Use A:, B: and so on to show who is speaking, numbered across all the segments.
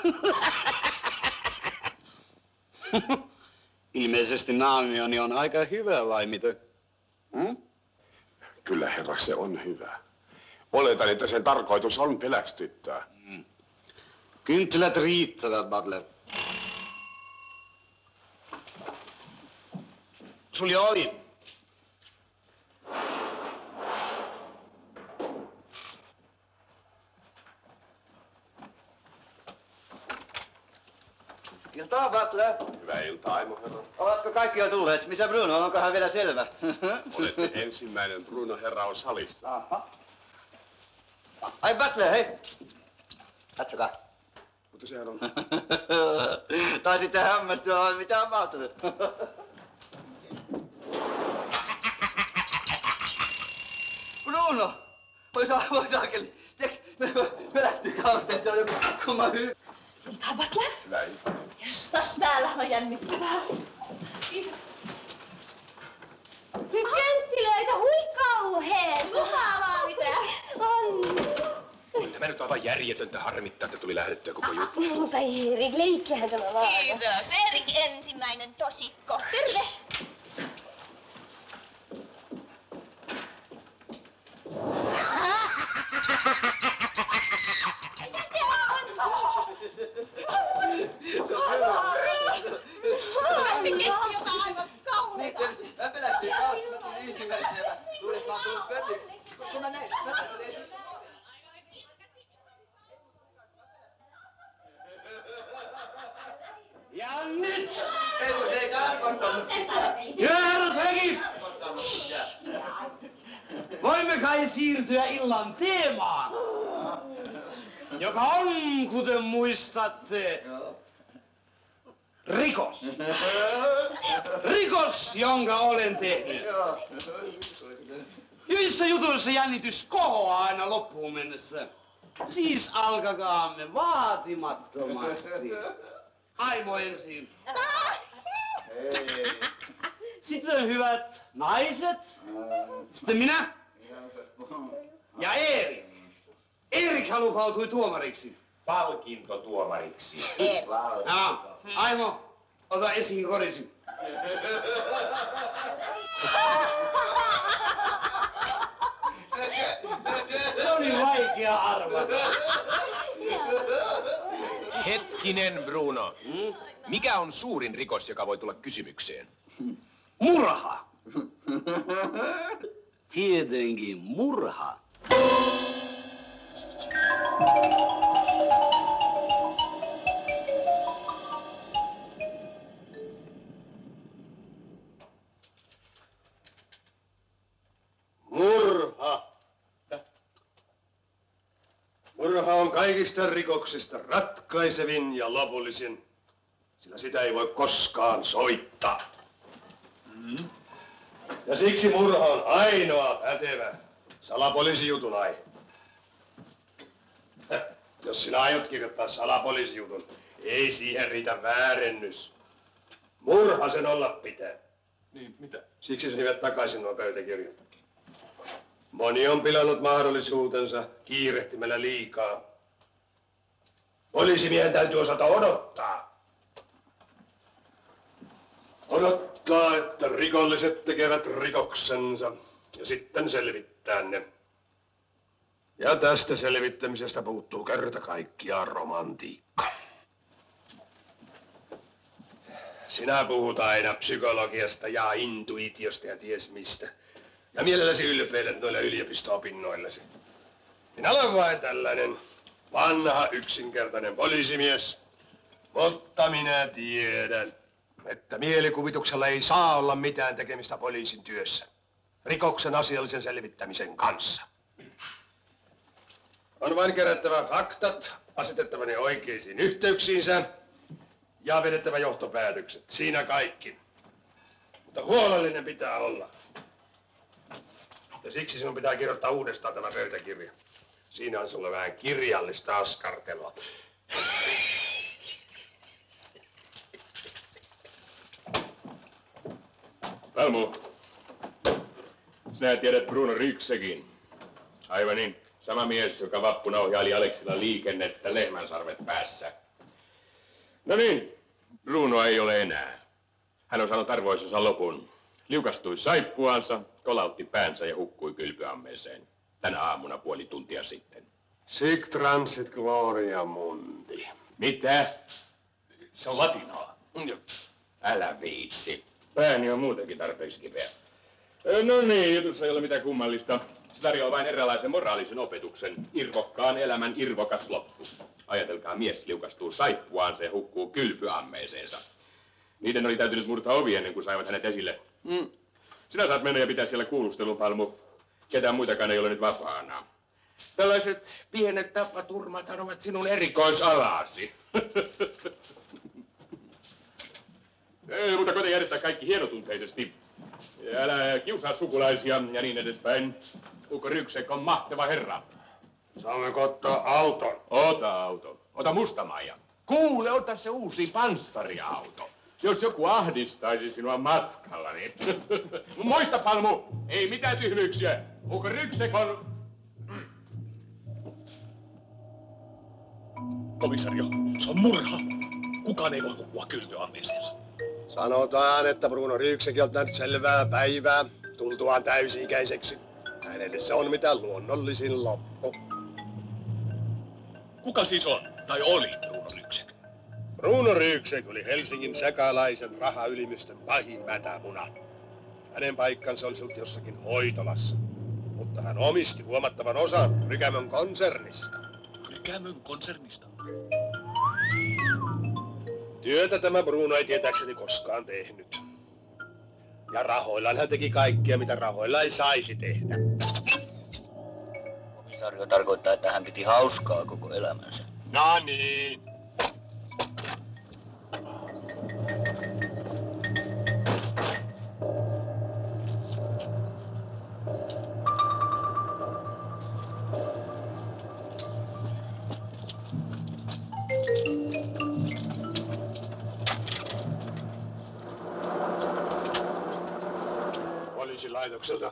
A: Ilmeisesti naamioni on aika hyvä, vai mitä?
B: Kyllä, herra, se on hyvä. Oletan, että sen tarkoitus on pelästyttää.
A: Kynttilät riittävät, Butler. Sulje ovi. Iltaa, Butler.
B: Hyvää iltaa, Aimo, herra.
A: Ovatko kaikki jo tulleet? Missä Bruno? Onkohan vielä selvä?
B: Olette ensimmäinen. Bruno, herra, on salissa.
A: Aha. Ai, Butler, hei. Katsokaa.
B: Mutta sehän on...
A: Taisitte hämmästyä, vai mitä on mahtunut? Bruno! Voi saakeli. Tiedätkö, me lähti kausta, että se on joku kumma
C: Iltaa, Butler.
B: Hyvää iltaa.
C: Jostas, täällä on jännittävää. Kiitos.
D: Kynttilöitä, hui kauheet!
C: Mukavaa mitä?
D: On.
B: Tämä nyt on aivan järjetöntä harmittaa, että tuli lähdettyä koko juttu.
D: Mutta Erik, leikkihän tämä vaan.
C: Kiitos. Erik ensimmäinen tosikko. Terve. Se keksi jotain aivan kauheeta.
A: Mä pelästyin kauheasti, mä tulin ensimmäisenä ja luulen, että mä oon tullut pölliksi. Kun mä näin, ja nyt! Perus ei tarkoittanut sitä.
E: Herrat hekit! Voimme kai siirtyä illan teemaan, joka on, kuten muistatte, rikos. Rikos, jonka olen tehnyt. Hyvissä jutuissa jännitys kohoaa aina loppuun mennessä. Siis alkakaamme vaatimattomasti. Aimo ensin. Sitten hyvät naiset. Sitten minä. Ja Erik. Erikhän lupautui tuomariksi.
B: Palkintotuomariksi.
A: No, Aimo, ota esiin korisi.
E: Se oli vaikea arvata.
F: Hetkinen, Bruno. Mikä on suurin rikos, joka voi tulla kysymykseen?
E: Murha. Tietenkin murha.
G: Murha. Murha on kaikista rikoksista ratkaisevin ja lopullisin, sillä sitä ei voi koskaan soittaa. Ja siksi murha on ainoa pätevä salapoliisijutun aihe. Jos sinä aiot kirjoittaa salapoliisijutun, ei siihen riitä väärennys. Murha sen olla pitää.
B: Niin, mitä?
G: Siksi sinivät takaisin nuo pöytäkirjat. Moni on pilannut mahdollisuutensa kiirehtimällä liikaa. Poliisimiehen täytyy osata odottaa. Odottaa, että rikolliset tekevät rikoksensa ja sitten selvittää ne. Ja tästä selvittämisestä puuttuu kerta kaikkiaan romantiikka. Sinä puhut aina psykologiasta ja intuitiosta ja ties mistä. Ja mielelläsi ylpeilet noilla yliopisto-opinnoillasi. Minä olen vain tällainen vanha yksinkertainen poliisimies. Mutta minä tiedän, että mielikuvituksella ei saa olla mitään tekemistä poliisin työssä. Rikoksen asiallisen selvittämisen kanssa. On vain kerättävä faktat, asetettava ne oikeisiin yhteyksiinsä ja vedettävä johtopäätökset. Siinä kaikki. Mutta huolellinen pitää olla. Ja siksi sinun pitää kirjoittaa uudestaan tämä pöytäkirja. Siinä on sulle vähän kirjallista askartelua.
B: Velmu, sinä tiedät Bruno Ryksekin. Aivan niin. Sama mies, joka vappuna ohjaili Aleksilla liikennettä lehmänsarvet päässä.
F: No niin, Bruno ei ole enää. Hän on saanut arvoisensa lopun. Liukastui saippuansa, kolautti päänsä ja hukkui kylpyammeeseen. Tänä aamuna puoli tuntia sitten.
G: Sic transit gloria mundi.
F: Mitä? Se on latinaa. Älä viitsi. Pääni on muutenkin tarpeeksi kipeä. No niin, jutussa ei ole mitään kummallista. Se tarjoaa vain eräänlaisen moraalisen opetuksen. Irvokkaan elämän irvokas loppu. Ajatelkaa, mies liukastuu saippuaansa ja hukkuu kylpyammeeseensa. Niiden oli täytynyt murtaa ovi ennen kuin saivat hänet esille. Sinä saat mennä ja pitää siellä kuulustelun, Palmu. Ketään muitakaan ei ole nyt vapaana. Tällaiset pienet tapaturmathan ovat sinun erikoisalasi. Mutta kote järjestää kaikki hienotunteisesti. Älä kiusaa sukulaisia ja niin edespäin. Ukko Ryksek on mahtava herra.
G: Saammeko ottaa auton?
F: Ota auto. Ota musta Maija. Kuule, ota se uusi panssariauto. Jos joku ahdistaisi sinua matkallani. Muista, Palmu, ei mitään tyhmyyksiä. Ukko Ryksek on...
H: Komisario, se on murha. Kukaan ei voi hukkua kylpyammeeseensa.
G: Sanotaan, että Bruno Ryksek on nähnyt selvää päivää, tultuaan täysi-ikäiseksi. Hänelle se on mitä luonnollisin loppu.
H: Kuka siis on, tai oli Bruno Ryksek?
G: Bruno Ryksek oli Helsingin sekalaisen rahaylimystön pahin mätämuna. Hänen paikkansa olisi ollut jossakin hoitolassa. Mutta hän omisti huomattavan osan Rykämön konsernista.
H: Rykämön konsernista?
G: Työtä tämä Bruno ei tietääkseni koskaan tehnyt. Ja rahoillaan hän teki kaikkea, mitä rahoilla ei saisi tehdä.
I: Komisario tarkoittaa, että hän piti hauskaa koko elämänsä.
G: No niin. Poliisilaitokselta.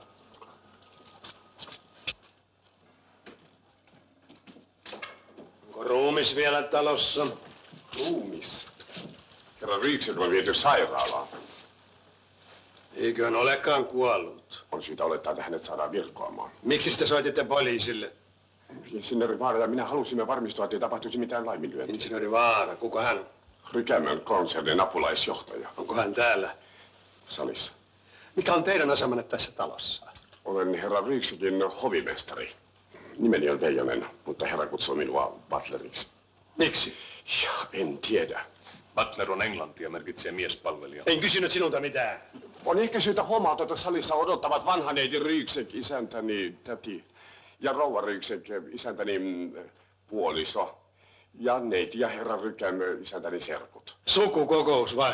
G: Onko ruumis vielä talossa?
B: Ruumis? Herra Ryksek on viety sairaalaan.
G: Eiköhän olekaan kuollut.
B: On syytä olettaa, että hänet saadaan virkoamaan.
G: Miksi sitten soititte poliisille?
B: Insinööri Vaara ja minä halusimme varmistua, että ei tapahtuisi mitään laiminlyöntiä.
G: Insinööri Vaara, kuka hän?
B: Rykämön konsernin apulaisjohtaja.
G: Onko hän täällä?
B: Salissa.
G: Mikä on teidän asemanne tässä talossa?
B: Olen herra Ryksekin hovimestari. Nimeni on Veijonen, mutta herra kutsuu minua butleriksi.
G: Miksi?
B: Ja, en tiedä.
H: Butler on englantia, merkitsee miespalvelija.
G: En kysynyt sinulta mitään.
B: On ehkä syytä huomata, että salissa odottavat vanhaneiti Ryksek, isäntäni täti, ja rouva Ryksek, isäntäni puoliso, ja neiti ja herra Rykämö, isäntäni serkut.
G: Sukukokous vai?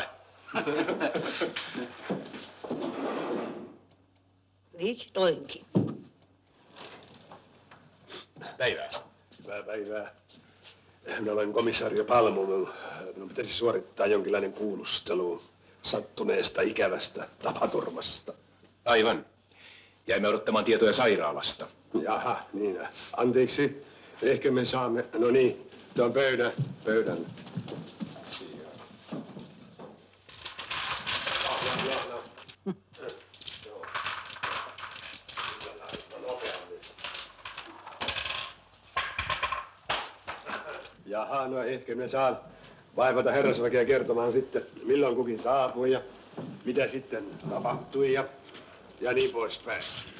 C: Vihdoinkin.
F: Päivää.
G: Hyvää päivää. Minä olen komisario Palmu. Minun pitäisi suorittaa jonkinlainen kuulustelu sattuneesta ikävästä tapaturmasta.
F: Aivan. Jäimme odottamaan tietoja sairaalasta.
G: Jaha, niin. Anteeksi. Ehkä me saamme... No niin, tuon pöydän. Jaha, no ehkä me saan vaivata herrasväkeä kertomaan sitten, milloin kukin saapui ja mitä sitten tapahtui ja niin poispäin.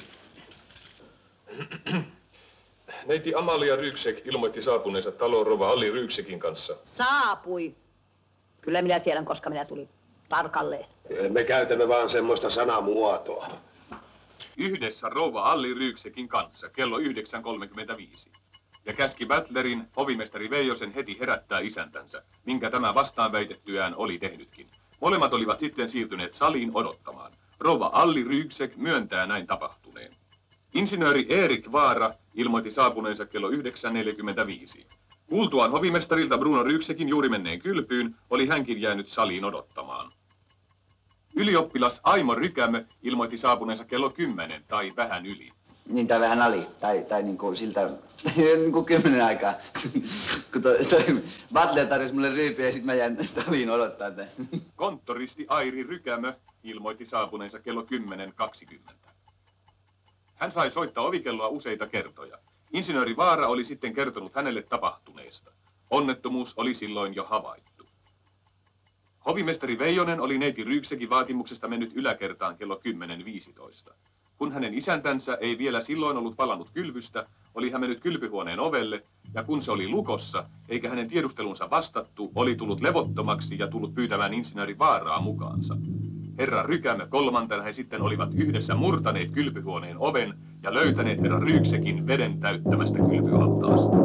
H: Neiti Amalia Ryksek ilmoitti saapuneensa taloon rouva Alli Ryksekin kanssa.
C: Saapui. Kyllä minä tiedän, koska minä tulin tarkalleen.
G: Me käytämme vaan semmoista sanamuotoa.
H: Yhdessä rouva Alli Ryksekin kanssa kello 9.35. Ja käski butlerin, hovimestari Veijosen, heti herättää isäntänsä, minkä tämä vastaan väitettyään oli tehnytkin. Molemmat olivat sitten siirtyneet saliin odottamaan. Rouva Alli Ryksek myöntää näin tapahtuneen. Insinööri Erik Vaara ilmoitti saapuneensa kello 9.45. Kuultuaan hovimestarilta Bruno Ryksekin juuri menneen kylpyyn, oli hänkin jäänyt saliin odottamaan. Ylioppilas Aimo Rykämö ilmoitti saapuneensa kello 10 tai vähän yli.
A: Niin, tai vähän ali, tai niinku siltä, niinku 10 aikaa, kun toi butler tarjosi mulle ryypiä ja sit mä jäin saliin odottaa, että...
H: Konttoristi Airi Rykämö ilmoitti saapuneensa kello 10.20. Hän sai soittaa ovikelloa useita kertoja. Insinööri Vaara oli sitten kertonut hänelle tapahtuneesta. Onnettomuus oli silloin jo havaittu. Hovimestari Veijonen oli neiti Ryyksekin vaatimuksesta mennyt yläkertaan kello 10.15. Kun hänen isäntänsä ei vielä silloin ollut palannut kylvystä, oli hän mennyt kylpyhuoneen ovelle, ja kun se oli lukossa, eikä hänen tiedustelunsa vastattu, oli tullut levottomaksi ja tullut pyytämään insinööri Vaaraa mukaansa. Herra Rykämö kolmantena he sitten olivat yhdessä murtaneet kylpyhuoneen oven ja löytäneet herra Ryyksekin veden täyttämästä kylpyaltaasta.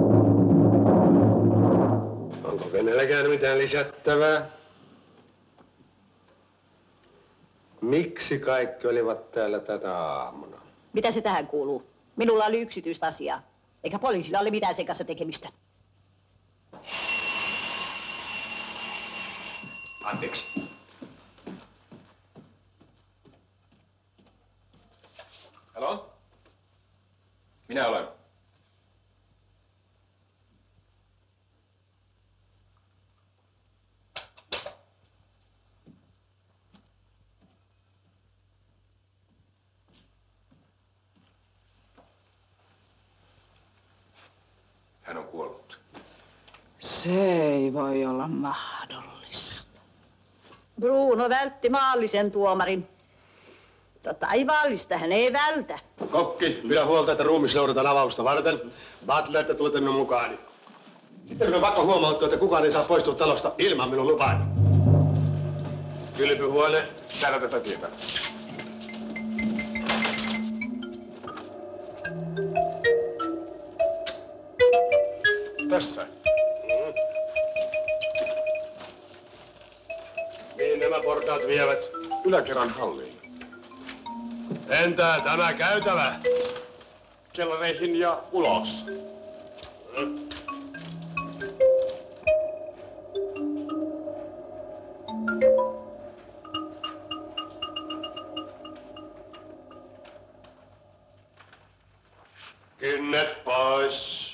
G: Onko kenelläkään mitään lisättävää? Miksi kaikki olivat täällä tänä aamuna?
C: Mitä se tähän kuuluu? Minulla oli yksityistä asiaa. Eikä poliisilla ole mitään sen kanssa tekemistä.
G: Anteeksi.
H: Halo? Minä olen. Hän on kuollut.
J: Se ei voi olla mahdollista.
C: Bruno vältti maallisen tuomarin. Taivaallista hän ei vältä.
G: Kokki, pidä huolta, että ruumis löydetään avausta varten. Butler, että tulette minun mukaani. Sitten minun on pakko huomauttaa, että kukaan ei saa poistua talosta ilman minun lupaani. Kylpyhuone.
B: Täällä tätä tietää. Tässä.
G: Mihin nämä portaat vievät?
B: Yläkerran halliin.
G: Entä tämä käytävä?
B: Kellareihin ja ulos.
G: Kynnet pois.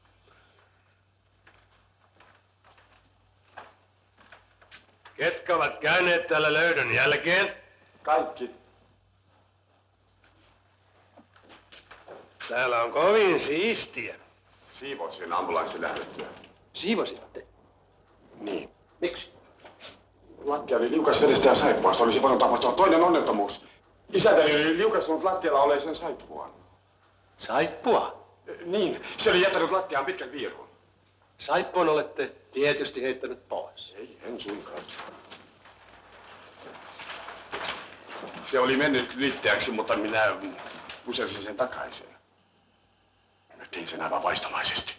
G: Ketkä ovat käyneet täällä löydön jälkeen?
B: Kaikki.
G: Täällä on kovin siistiä.
B: Siivosin ambulanssin lähdettyä.
G: Siivositte?
B: Niin.
G: Miksi?
B: Lattia oli liukas vedestä ja saippuasta. Olisi voinut tapahtua toinen onnettomuus. Isäntäni oli liukastunut lattialla oleisen saippuaan.
G: Saippua?
B: Niin, se oli jättänyt lattiaan pitkän viirun.
G: Saippuan olette tietysti heittänyt pois.
B: Ei, en suinkaan. Se oli mennyt liitteäksi, mutta minä pusersin sen takaisin. Mä tein sen aivan vaistomaisesti.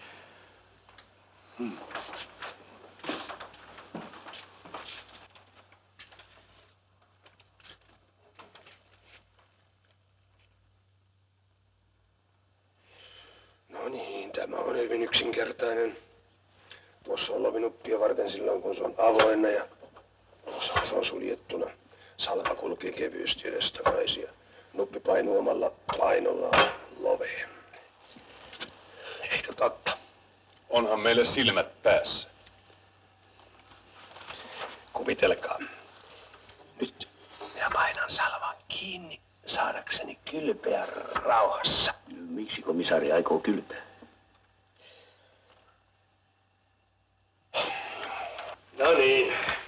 G: No niin, tämä on hyvin yksinkertainen. Tuossa on lovinuppia varten silloin, kun se on avoinna ja tuossa kun se on suljettuna. Salva kulkee kevyesti edestakaisin ja nuppi painuu omalla painollaan loveen. Eikö totta?
H: Onhan meille silmät päässä.
G: Kuvitelkaa. Nyt minä painan salvan kiinni saadakseni kylpeä rauhassa.
I: Miksi komissaari aikoo kylpeä?
G: No niin.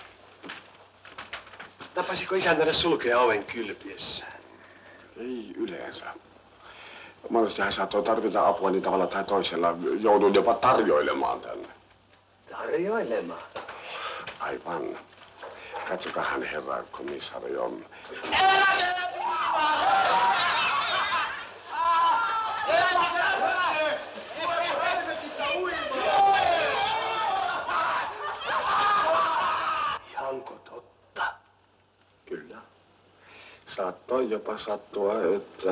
G: Tapasiko isäntäne sulkea oven kylpiessään?
B: Ei yleensä. Monesti hän saattoi tarvita apua niin tavalla tai toisella. Jouduin jopa tarjoilemaan tänne.
G: Tarjoilemaan?
B: Aivan. Katsokahan herra komissaari on.
G: Ihanko totta?
B: Kyllä. Saattoi jopa sattua, että...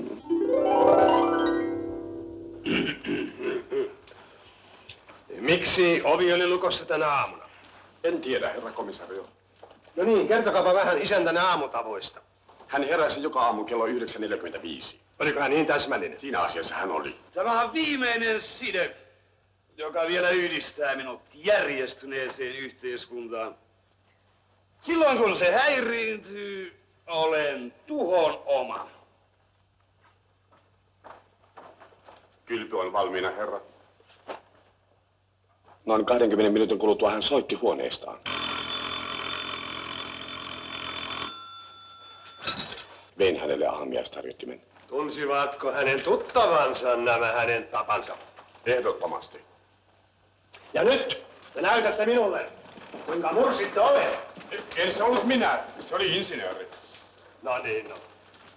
G: Miksi ovi oli lukossa tänä aamuna?
B: En tiedä, herra komisario.
G: No niin, kertokaapa vähän isäntänä aamutavoista.
B: Hän heräsi joka aamu kello 9.45.
G: Oliko hän niin täsmällinen?
B: Siinä asiassa hän oli.
E: Tämä on viimeinen side, joka vielä yhdistää minut järjestyneeseen yhteiskuntaan. Silloin kun se häiriintyy, olen tuhon oma.
B: Kylpy on valmiina, herra. Noin 20 minuutin kuluttua hän soitti huoneestaan. Vein hänelle aamiaistarjottimen.
G: Tunsivatko hänen tuttavansa nämä hänen tapansa?
B: Ehdottomasti.
G: Ja nyt te näytätte minulle, kuinka mursitte oven.
B: En se ollut minä, se oli insinööri.
G: No niin, no.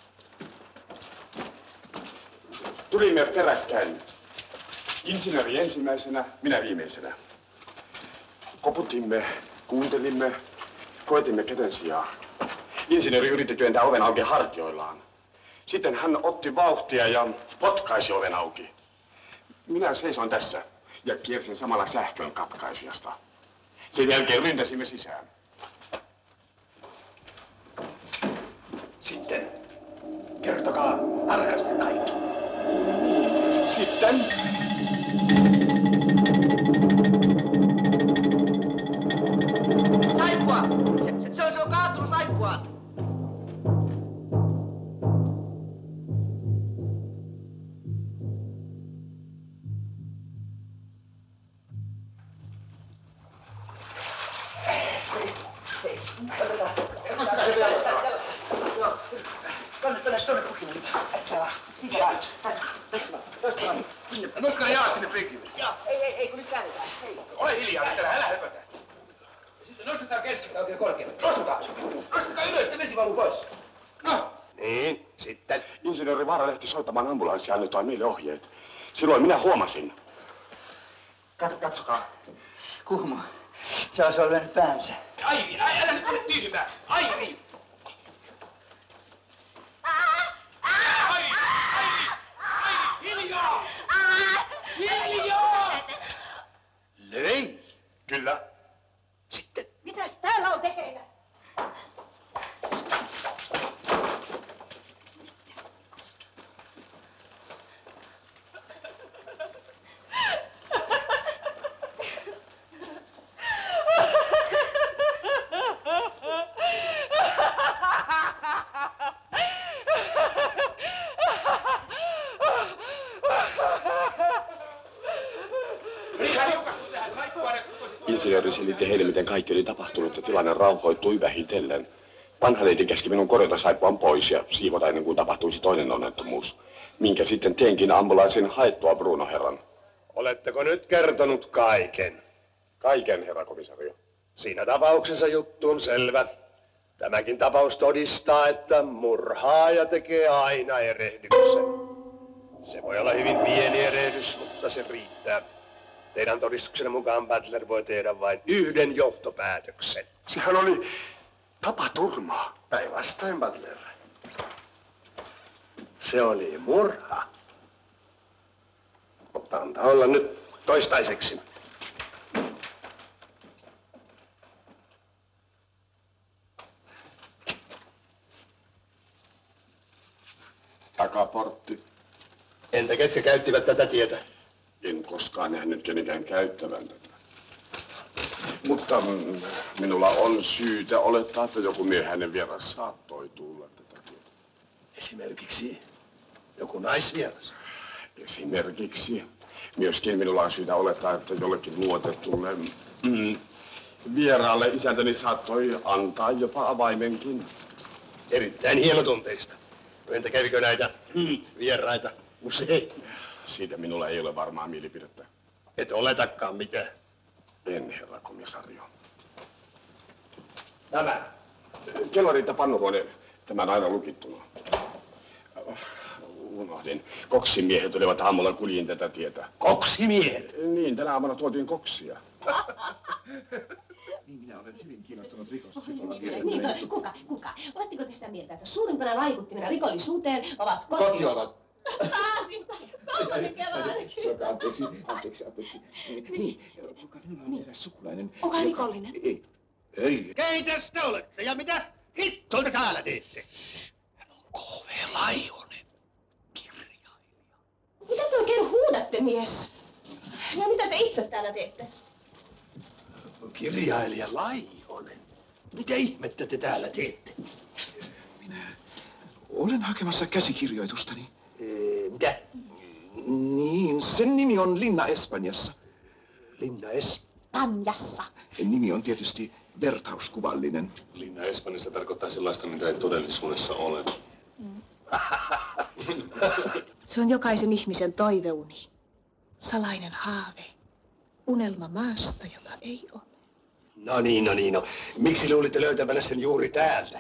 B: Tulimme peräkkäin. Insinööri ensimmäisenä, minä viimeisenä. Koputimme, kuuntelimme, koetimme käden sijaa. Insinööri yritti työntää oven auki hartioillaan. Sitten hän otti vauhtia ja potkaisi oven auki. Minä seisoin tässä ja kiersin samalla sähkön katkaisijasta. Sen jälkeen ryntäsimme sisään.
G: Sitten kertokaa tarkasti kaikki.
B: Sitten
A: Saippua! Se on kaatunut saippuaan! Tuonne pukille nyt. Siitä vaan. Tästä vaan.
G: Noska ne jalat sinne penkille.
A: Joo, ei kun nyt käännetään. Hei.
G: Ole hiljaa, nyt älä höpötä.
E: Sitten nostetaan keskeltä oikein korkealle.
G: Nostakaa.
E: Nostakaa ylös, että vesi valuu pois.
G: No. Niin, sitten.
B: insinööri Vaara lähti soittamaan ambulanssia ja annettua meille ohjeet. Silloin minä huomasin.
A: Katsokaa. Kuhmo. Se on lyönyt päänsä.
E: Aivi, älä nyt ole tyhmä. Aivi! Hiljaa! Hiljaa!
G: Löi. Kyllä. Sitten.
D: Mitäs täällä on tekeillä?
B: Insinööri selitti heille, miten kaikki oli tapahtunut ja tilanne rauhoittui vähitellen. Vanha neiti käski minun korjata saippuan pois ja siivota ennen kuin tapahtuisi toinen onnettomuus. Minkä sitten teenkin ambulanssin haettua Bruno herran.
G: Oletteko nyt kertonut kaiken?
B: Kaiken, herra komisario.
G: Siinä tapauksessa juttu on selvä. Tämäkin tapaus todistaa, että murhaaja tekee aina erehdyksen. Se voi olla hyvin pieni erehdys, mutta se riittää. Teidän todistuksenne mukaan Butler voi tehdä vain yhden johtopäätöksen.
B: Sehän oli tapaturma.
G: Päinvastoin, Butler. Se oli murha. Mutta antaa olla nyt toistaiseksi.
B: Takaportti.
G: Entä ketkä käyttivät tätä tietä?
B: En koskaan nähnyt kenenkään käyttävän tätä. Mutta minulla on syytä olettaa, että joku myöhäinen vieras saattoi tulla tätä tietä.
G: Esimerkiksi joku naisvieras.
B: Esimerkiksi. Myöskin minulla on syytä olettaa, että jollekin luotetulle vieraalle isäntäni saattoi antaa jopa avaimenkin.
G: Erittäin hienotunteista. Entä kävikö näitä vieraita usein?
B: Siitä minulla ei ole varmaa mielipidettä.
G: Et oletakaan mitään.
B: En, herra komisario.
G: Tämä.
B: Kellari ja pannuhuone, tämän aina lukittuna. Unohdin. Koksimiehet olivat aamulla kuljin tätä tietä.
G: Koksimiehet?
B: Niin, tänä aamuna tuotiin koksia.
K: Niin, minä olen hyvin kiinnostunut rikospsykologiasta.
D: Niin, kuka? Oletteko te sitä mieltä, että suurimpana vaikuttimena rikollisuuteen ovat
K: kotiolot? Anteeksi. Niin, kuka minulla on eräs sukulainen.
D: Onko rikollinen?
K: Ei.
G: Keitäs te olette ja mitä hittoa te täällä teette? Hän on K.V. Laihonen.
D: tiedätte, mies? Ja mitä te itse täällä teette?
G: Kirjailija Laihonen. Mitä ihmettä te täällä teette?
K: Olen hakemassa käsikirjoitustani.
G: Mitä?
K: Niin, sen nimi on Linna Espanjassa.
G: Linna Espanjassa?
K: Nimi on tietysti vertauskuvallinen.
F: Linna Espanjassa tarkoittaa sellaista, mitä ei todellisuudessa ole.
D: Se on jokaisen ihmisen toiveuni. Salainen haave. Unelma maasta, jota ei ole.
G: No niin. Miksi luulitte löytävänä sen juuri täältä?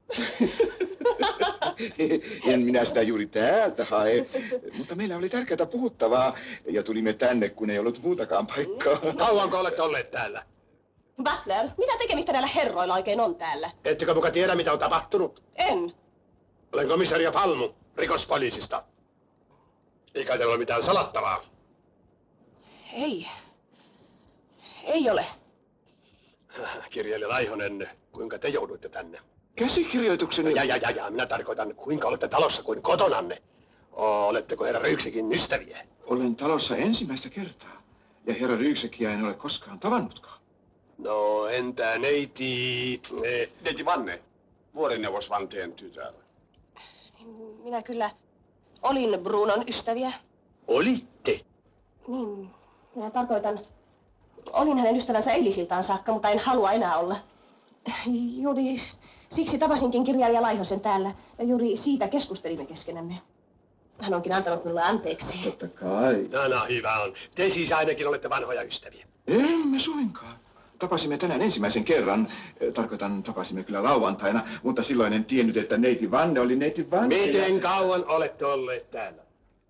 K: En minä sitä juuri täältä hae, mutta meillä oli tärkeää puhuttavaa ja tulimme tänne, kun ei ollut muutakaan paikkaa.
G: Kauanko olette olleet täällä?
D: Butler, mitä tekemistä näillä herroilla oikein on täällä?
G: Ettekö muka tiedä, mitä on tapahtunut?
D: En.
G: Olen komisaria Palmu, rikospoliisista. Ei kai teillä ole mitään salattavaa.
D: Ei ole.
G: Kirjailija Laihonen, kuinka te jouduitte tänne?
K: Käsikirjoitukseni...
G: Ja, minä tarkoitan, kuinka olette talossa kuin kotonanne. Oletteko herra Ryyksekin ystäviä?
K: Olen talossa ensimmäistä kertaa, ja herra Ryyksekiä en ole koskaan tavannutkaan.
G: No, entä neiti...
B: Neiti Vanne, vuorineuvos Vanteen tytär.
D: Minä kyllä olin Brunon ystäviä.
G: Olitte?
D: Niin, minä tarkoitan, olin hänen ystävänsä eilisiltaan saakka, mutta en halua enää olla. Juuri siksi tapasinkin kirjailija Laihosen täällä ja juuri siitä keskustelimme keskenämme. Hän onkin antanut minulle anteeksi.
K: Totta kai.
G: No, hyvä on. Te siis ainakin olette vanhoja ystäviä.
K: Emme suinkaan. Tapasimme tänään ensimmäisen kerran. Tapasimme kyllä lauantaina, mutta silloin en tiennyt, että neiti Vanne oli neiti Vanne.
G: Miten kauan olette olleet täällä?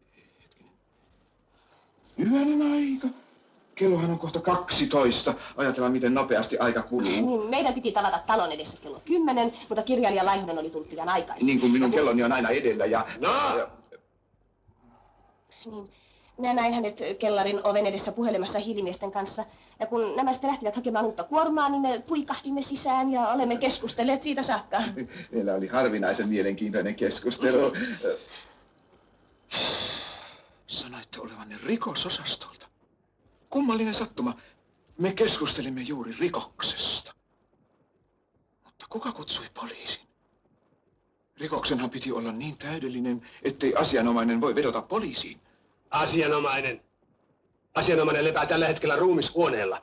K: Hyvänen aika. Kellohan on kohta 12. Ajatellaan, miten nopeasti aika kuluu.
D: Niin, meidän piti tavata talon edessä kello 10, mutta kirjailija Laihonen oli tullut liian aikaisin.
K: Niin kuin minun kelloni on aina edellä ja...
G: No!
D: Niin, minä näin hänet kellarin oven edessä puhelemassa hiilimiesten kanssa. Ja kun nämä sitten lähtivät hakemaan uutta kuormaa, niin me puikahdimme sisään ja olemme keskustelleet siitä saakka.
K: Meillä oli harvinaisen mielenkiintoinen keskustelu. Sanoitte olevanne rikososastolta. Kummallinen sattuma. Me keskustelimme juuri rikoksesta. Mutta kuka kutsui poliisin? Rikoksenhan piti olla niin täydellinen, ettei asianomainen voi vedota poliisiin.
G: Asianomainen lepää tällä hetkellä ruumishuoneella.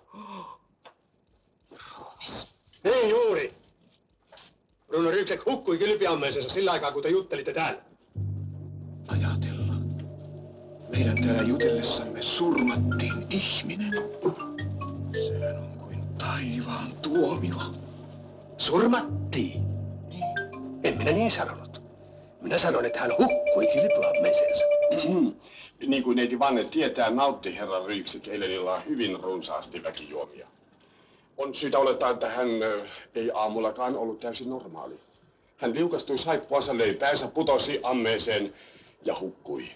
D: Ruumis?
G: Niin juuri. Bruno Ryyksek hukkui kylpiammeisessa sillä aikaa, kun te juttelitte täällä.
K: Ajatella. Meidän täällä jutellessamme surmattiin ihminen. Sehän on kuin taivaan tuomio.
G: Surmattiin? Niin. En minä niin sanonut. Minä sanon, että hän hukkui kylpyammeisensa.
B: Niin kuin neiti Vanne tietää, nautti herra Ryyksek eilen illalla hyvin runsaasti väkijuomia. On syytä olettaa, että hän ei aamullakaan ollut täysin normaali. Hän liukastui saippuansa leipäänsä, putosi ammeeseen ja hukkui.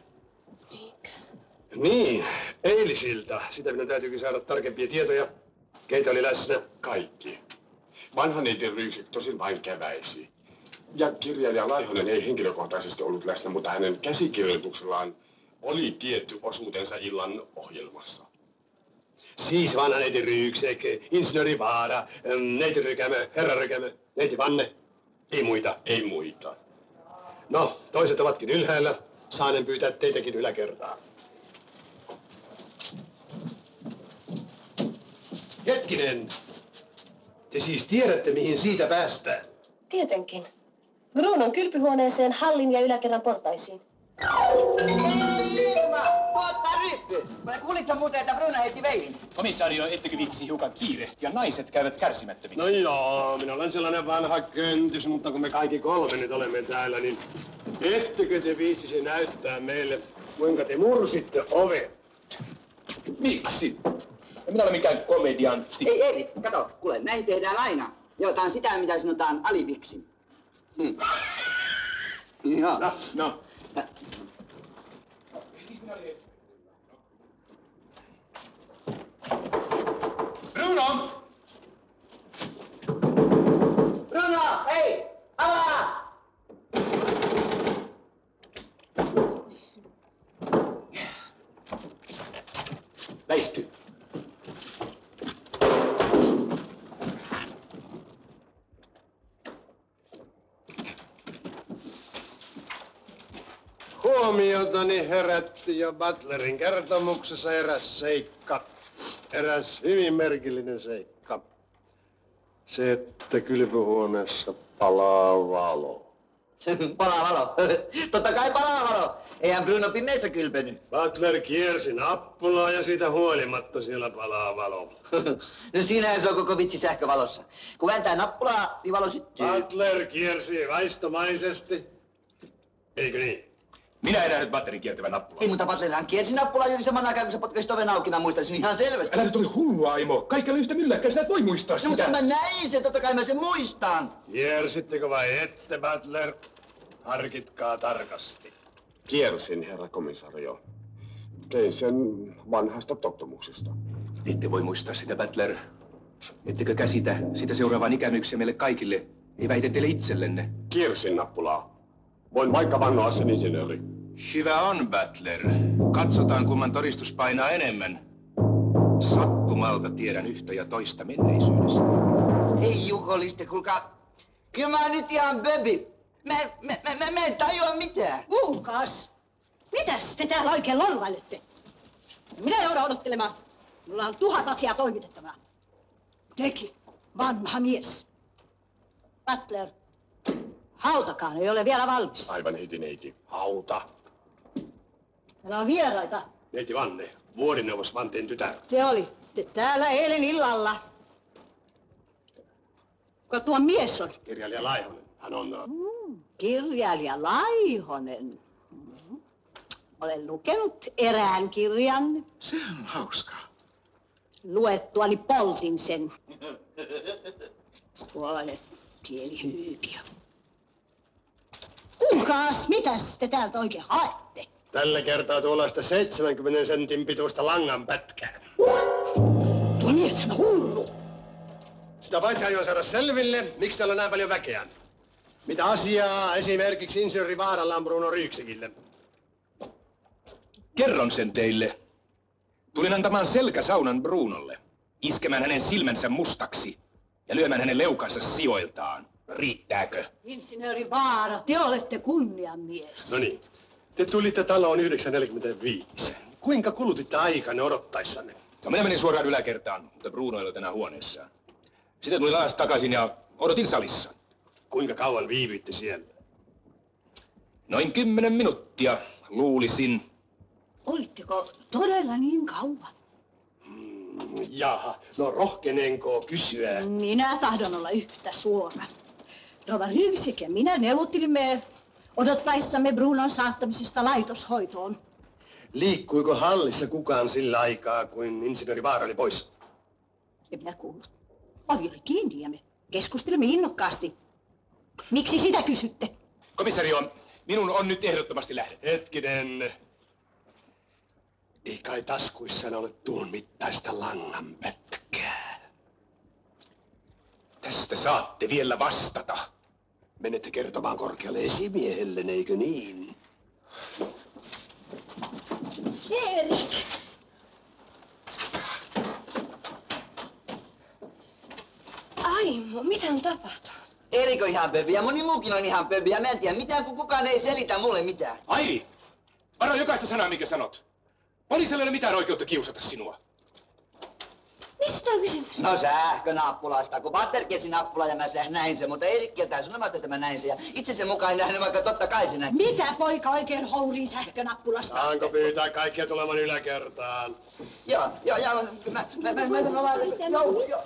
G: Niin, eilisiltä. Sitä minun täytyykin saada tarkempia tietoja. Keitä oli läsnä?
B: Kaikki. Vanha neiti Ryyksek tosin vain käväisi. Ja kirjailija Laihonen ei henkilökohtaisesti ollut läsnä, mutta hänen käsikirjoituksellaan oli tietty osuutensa illan ohjelmassa.
G: Siis vanha neiti Ryyksek, insinööri Vaara, neiti Rykämö, herra Rykämö, neiti Vanne. Ei muita.
B: Ei muita.
G: No, toiset ovatkin ylhäällä. Saanen pyytää teitäkin yläkertaan. Hetkinen. Te siis tiedätte, mihin siitä päästään?
D: Tietenkin. Brunon kylpyhuoneeseen, hallin ja yläkerran portaisiin.
A: Irma, tuottaa ryyppy. Kuulitko muuten, että Bruno heitti vein?
E: Komissaario, ettekö viitsisi hiukan kiirehtiä? Naiset käyvät kärsimättömiksi.
G: No joo, minä olen sellainen vanha köntys, mutta kun me kaikki kolme nyt olemme täällä, niin ettekö te viitsisi näyttää meille, kuinka te mursitte ovet?
E: Miksi? En minä ole mikään komediantti.
A: Ei, kato, kuule, näin tehdään aina. Joo, tää on sitä, mitä sanotaan alibiksi. Joo.
E: No. Bruno!
A: Bruno, hei! Avaa!
E: Väisty.
G: Huomiotani herätti jo Butlerin kertomuksessa eräs seikka. Eräs hyvin merkillinen seikka. Se, että kylpyhuoneessa palaa valo.
A: Palaa valo. Totta kai palaa valo. Eihän Bruno pimeässä kylpenyt.
G: Butler kiersi nappulaa ja siitä huolimatta siellä palaa valo.
A: No siinähän se on koko vitsi sähkövalossa. Kun vääntää nappulaa, niin valo syttyy.
G: Butler kiersi vaistomaisesti. Eikö niin?
E: Minä en nähnyt Butlerin kiertävän nappulaa.
A: Ei, mutta Butlerhan kiersi nappulaa juuri saman aikaan, kun sä potkaisit oven auki, mä muistan sen ihan selvästi.
E: Älä nyt ole hullua, Aimo. Kaikki oli yhtä mylläkkäin, sinä et voi muistaa sitä.
A: No, mutta mä näin sen, totta kai mä sen muistan.
G: Kiersittekö vai ette, Butler? Harkitkaa tarkasti.
B: Kiersin, herra komisario. Tein sen vanhasta tottumuksesta.
E: Ette voi muistaa sitä, Butler. Ettekö käsitä sitä seuraavaan ikämyksiä meille kaikille? Ei väitä teille itsellenne.
B: Kiersin nappulaa. Voin vaikka vannoa sen insinööri.
E: Hyvä on, Butler. Katsotaan, kumman todistus painaa enemmän. Sattumalta tiedän yhtä ja toista menneisyydestä.
A: Ei jukoliste, kuulkaa. Kyllä mä oon nyt ihan böbi. Mä en tajua mitään.
C: Kuulkaas, mitäs te täällä oikein lorvailette? Minä joudun odottelemaan. Mulla on 1000 asiaa toimitettavaa. Teki, vanha mies. Butler, hautakaan ei ole vielä valmis.
B: Aivan heti, neiti.
G: Hauta.
C: Täällä on vieraita.
G: Neiti Vanne, vuorineuvos Vanteen tytär.
C: Te olitte täällä eilen illalla. Kuka tuo mies on?
G: Kirjailija Laihonen. Hän on...
C: Kirjailija Laihonen. Olen lukenut erään kirjan.
K: Se on hauskaa.
C: Luettuani poltin sen. Puolet kielihyypiö. Kuulkaas, mitäs te täältä oikein haette?
G: Tällä kertaa tuollaista 70 sentin pituista langanpätkää.
C: Tuo mies on hullu.
G: Sitä paitsi aion saada selville, miksi täällä on näin paljon väkeä. Mitä asiaa esimerkiksi insinööri Vaaralla on Bruno Ryyksekille?
E: Kerron sen teille. Tulin antamaan selkäsaunan Brunolle, iskemään hänen silmänsä mustaksi ja lyömään hänen leukansa sijoiltaan. Riittääkö?
C: Insinööri Vaara, te olette kunniamies.
G: No niin. Te tulitte taloon 9:45. Kuinka kulutitte aikanne odottaessanne?
E: No, minä menin suoraan yläkertaan, mutta Bruno ei ole tänään huoneessaan. Sitten tulin alas takaisin ja odotin salissa.
G: Kuinka kauan viivyitte siellä?
E: Noin 10 minuuttia, luulisin.
C: Olitteko todella niin kauan?
G: Jaha, no rohkenenko kysyä?
C: Minä tahdon olla yhtä suora. Rova Ryysik ja minä neuvottelimme odottaessamme Brunon saattamisesta laitoshoitoon.
G: Liikkuiko hallissa kukaan sillä aikaa, kun insinööri Vaara oli pois?
C: En minä kuullut. Ovi oli kiinni ja me keskustelimme innokkaasti. Miksi sitä kysytte?
E: Komisario, minun on nyt ehdottomasti lähdettävä.
G: Hetkinen. Ei kai taskuissaan ole tuon mittaista langanpätkää.
E: Tästä saatte vielä vastata.
G: Menette kertomaan korkealle esimiehelle, eikö niin?
D: Erik! Aimo, mitä on tapahtunut?
A: Erik on ihan pöbi ja moni muukin on ihan pöbi ja mä en tiedä mitään, kun kukaan ei selitä mulle mitään.
E: Airi, varo jokaista sanaa, mikä sanot. Poliisilla ei ole mitään oikeutta kiusata sinua.
D: Mistä on kysymys?
A: No sähkönappulasta, kun Butler kiesi nappula ja mä näin sen, mutta Erikki jotain sanomasta, että mä näin sen ja itse sen mukaan en nähnyt, vaikka totta kai se näki.
C: Mitä poika oikein hourii sähkönappulasta?
G: Saanko pyytää kaikkia tulemaan yläkertaan?
A: Joo, mä sanon vaan, joo.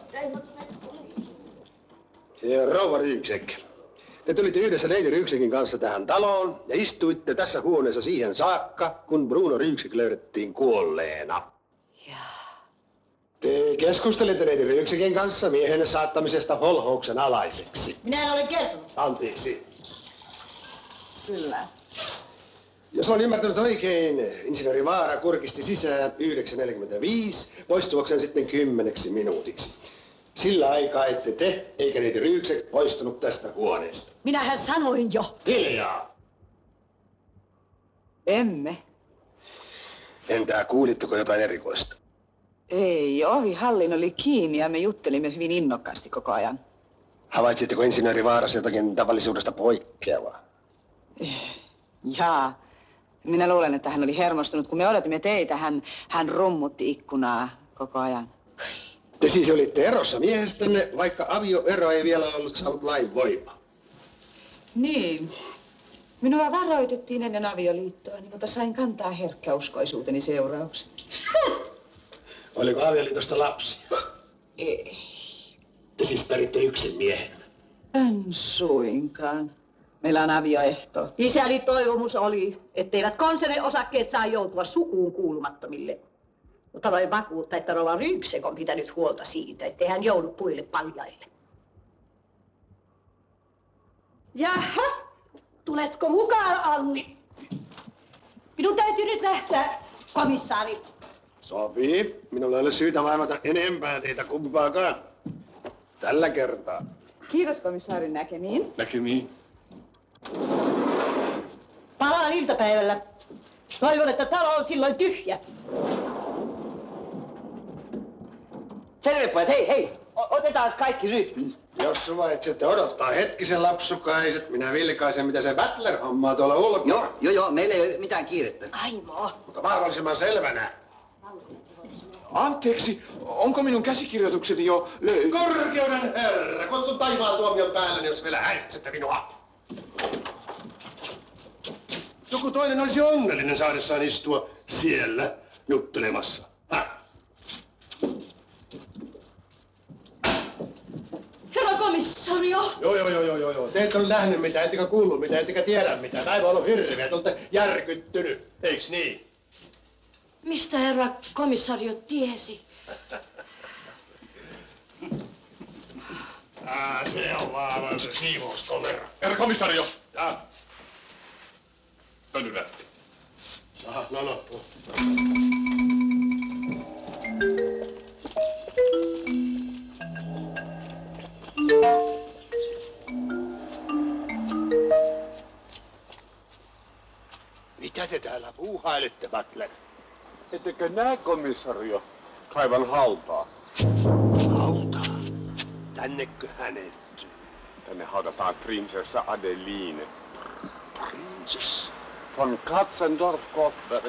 G: Rouva Ryyksek, te tulitte yhdessä neiti Ryyksekin kanssa tähän taloon ja istuitte tässä huoneessa siihen saakka, kun Bruno Ryyksek löydettiin kuolleena. Te keskustelitte neiti Ryyksekin kanssa miehen saattamisesta holhouksen alaiseksi.
C: Minä en ole kertonut.
G: Anteeksi.
C: Kyllä.
G: Jos olen ymmärtänyt oikein, insinööri Vaara kurkisti sisään 9:45, poistuakseen sitten 10 minuutiksi. Sillä aikaa ette te, eikä neiti Ryyksek, poistunut tästä huoneesta.
C: Minähän sanoin jo.
G: Hiljaa!
J: Emme.
G: Entä kuulitteko jotain erikoista?
J: Ei, ovihalliin oli kiinni ja me juttelimme hyvin innokkaasti koko ajan.
G: Havaitsitteko insinööri Vaarassa jotakin tavallisuudesta poikkeavaa?
J: Jaa. Minä luulen, että hän oli hermostunut. Kun me odotimme teitä, hän rummutti ikkunaa koko ajan.
G: Te siis olitte erossa miehestänne, vaikka avioero ei vielä ollut saanut lain voimaa.
J: Niin. Minua varoitettiin ennen avioliittoa, mutta sain kantaa herkkäuskoisuuteni seurauksen.
G: Oliko avioliitosta lapsia?
J: Ei.
G: Te siis peritte yksin miehen.
J: En suinkaan. Meillä on avioehto.
C: Isäni toivomus oli, etteivät konserniosakkeet saa joutua sukuun kuulumattomille. Mutta voin vakuuttaa, että rouva Ryyksek on pitänyt huolta siitä, ettei hän joudu puille paljaille. Jaha, tuletko mukaan, Anni? Minun täytyy nyt lähteä, komissaari.
G: Sopii. Minulla ei ole syytä vaivata enempää teitä kumpaakaan. Tällä kertaa.
J: Kiitos komissaarin, näkemiin.
B: Näkemiin.
C: Palaan iltapäivällä. Toivon, että talo on silloin tyhjä.
A: Terve pojat, hei! Otetaan kaikki rytmiin.
G: Jos suvaitsette odottaa hetkisen lapsukaiset, minä vilkaisen, mitä se Butler hommaa tuolla ulkona.
A: Joo, meillä ei ole mitään kiirettä.
C: Aimo.
G: Mutta mahdollisimman selvänä.
K: Anteeksi, onko minun käsikirjoitukseni jo
G: Korkeuden herra, kutsun taivaan tuomion päälle, jos vielä häiritsette minua. Joku toinen olisi onnellinen saadessaan istua siellä juttelemassa.
C: Herra komissario!
G: Joo. Te ette ole nähnyt mitään, ettekä kuullut mitään, ettekä tiedä mitään. Aivan on hirveä, te olette järkyttynyt, eiks niin?
C: Mistä herra komissario tiesi?
G: Se on vaan se siivouskomero.
B: Herra komisario!
G: Ja.
B: Pölyä.
G: Aha, no. Mitä te täällä puuhailette, Butler?
B: Ettekö näe, komisario? Kaivan hautaa.
G: Hautaa? Tännekö hänet?
B: Tänne haudataan prinsessa Adeline.
G: Prinsessa?
B: Von Katzendorf-Koffler.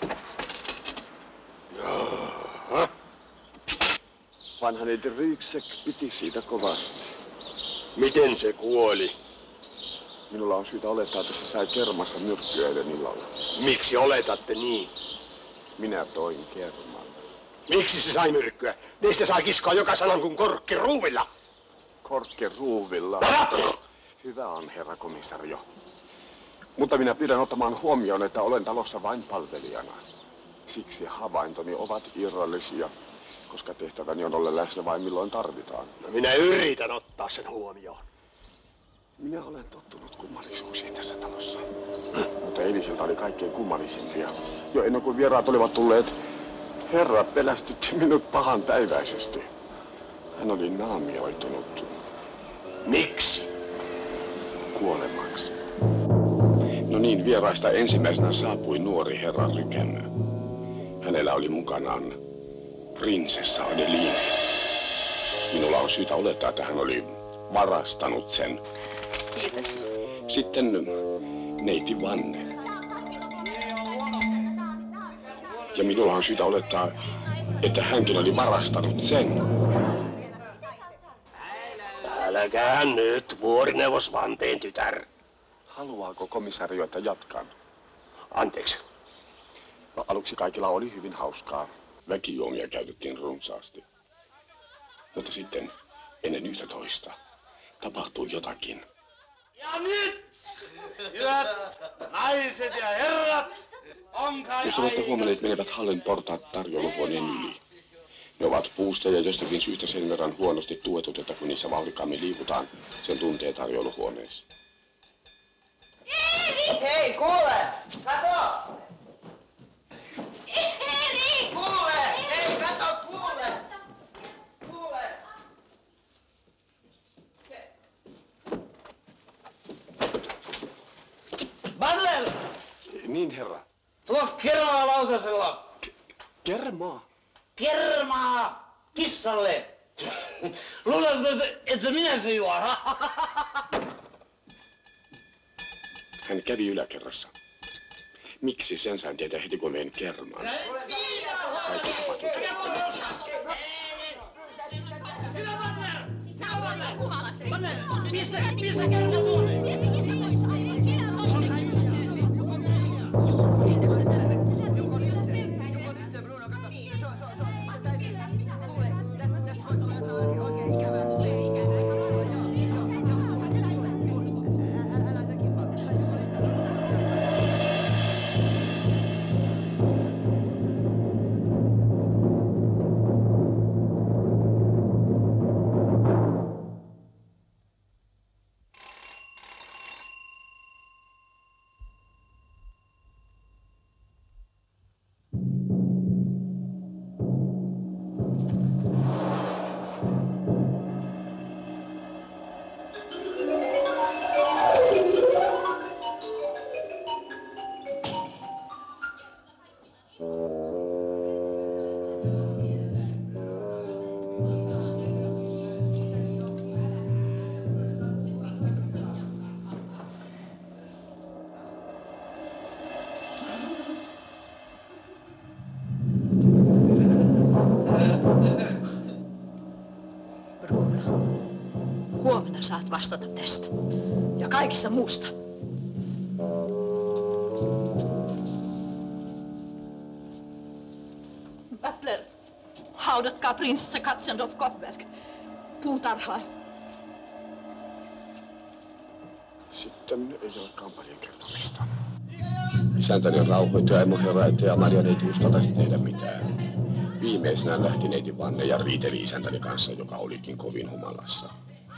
G: Jaha.
B: Vanhaneiti Ryyksek piti siitä kovasti.
G: Miten se kuoli?
B: Minulla on syytä olettaa, että se sai kermassa myrkkyä eilen illalla.
G: Miksi oletatte niin?
B: Minä toin kerman.
G: Miksi se sai myrkkyä? Niistä sai kiskoa joka sanan kuin korkki ruuvilla.
B: Korkki ruuvilla? Hyvä on, herra komisario. Mutta minä pyydän ottamaan huomioon, että olen talossa vain palvelijana. Siksi havaintoni ovat irrallisia, koska tehtäväni on olla läsnä vain milloin tarvitaan.
G: No minä yritän ottaa sen huomioon.
B: Minä olen tottunut kummallisuuksiin tässä talossa. Mutta eilisiltä oli kaikkein kummallisimpia. Jo ennen kuin vieraat olivat tulleet, herra pelästytti minut pahan päiväisesti. Hän oli naamioitunut.
G: Miksi?
B: Kuolemaksi. No niin, vieraista ensimmäisenä saapui nuori herra Rykemö. Hänellä oli mukanaan prinsessa Adeline. Minulla on syytä olettaa, että hän oli varastanut sen.
D: Kiitos.
B: Sitten neiti Vanne. Ja minulla on syytä olettaa, että hänkin oli varastanut sen.
G: Älkää nyt, vuorineuvos Vanteen tytär.
B: Haluaako komisario, että jatkan?
G: Anteeksi.
B: No, aluksi kaikilla oli hyvin hauskaa. Väkijuomia käytettiin runsaasti. Mutta sitten ennen 11 tapahtui jotakin.
G: Ja nyt, hyvät naiset ja herrat, on kai
B: jos olette huomanneet, menevät hallin portaat tarjoiluhuoneen yli. Ne ovat puusta ja jostakin syystä sen verran huonosti tuetut, että kun niissä vauhdikkaammin liikutaan, sen tuntee tarjoiluhuoneessa.
A: Hei, kuule! Kato!
L: Eri!
A: Kuule! Hei, kato, kuule! Kuule! Butler!
B: Niin, herra.
A: Tuo kermaa lautasella!
B: Kermaa?
L: Kermaa kissalle! Luuletko, että minä se juon?
B: Hän kävi yläkerrassa. Miksi sen sain tietää heti, kun menen kermaan? Kaikki tapahtui.
L: Mistä kerma Suomeen?
C: Huomenna saat vastata tästä ja kaikista muusta. Butler, haudatkaa prinsessa Katzenhof-Kopberg puutarhaan.
B: Sitten ei olekaan paljon kertomista. Isäntäni rauhoittui ja herätti ja Maria-neiti uskaltaisi tehdä mitään. Viimeisenä lähti neiti Vanne ja riiteli isäntäni kanssa, joka olikin kovin humalassa.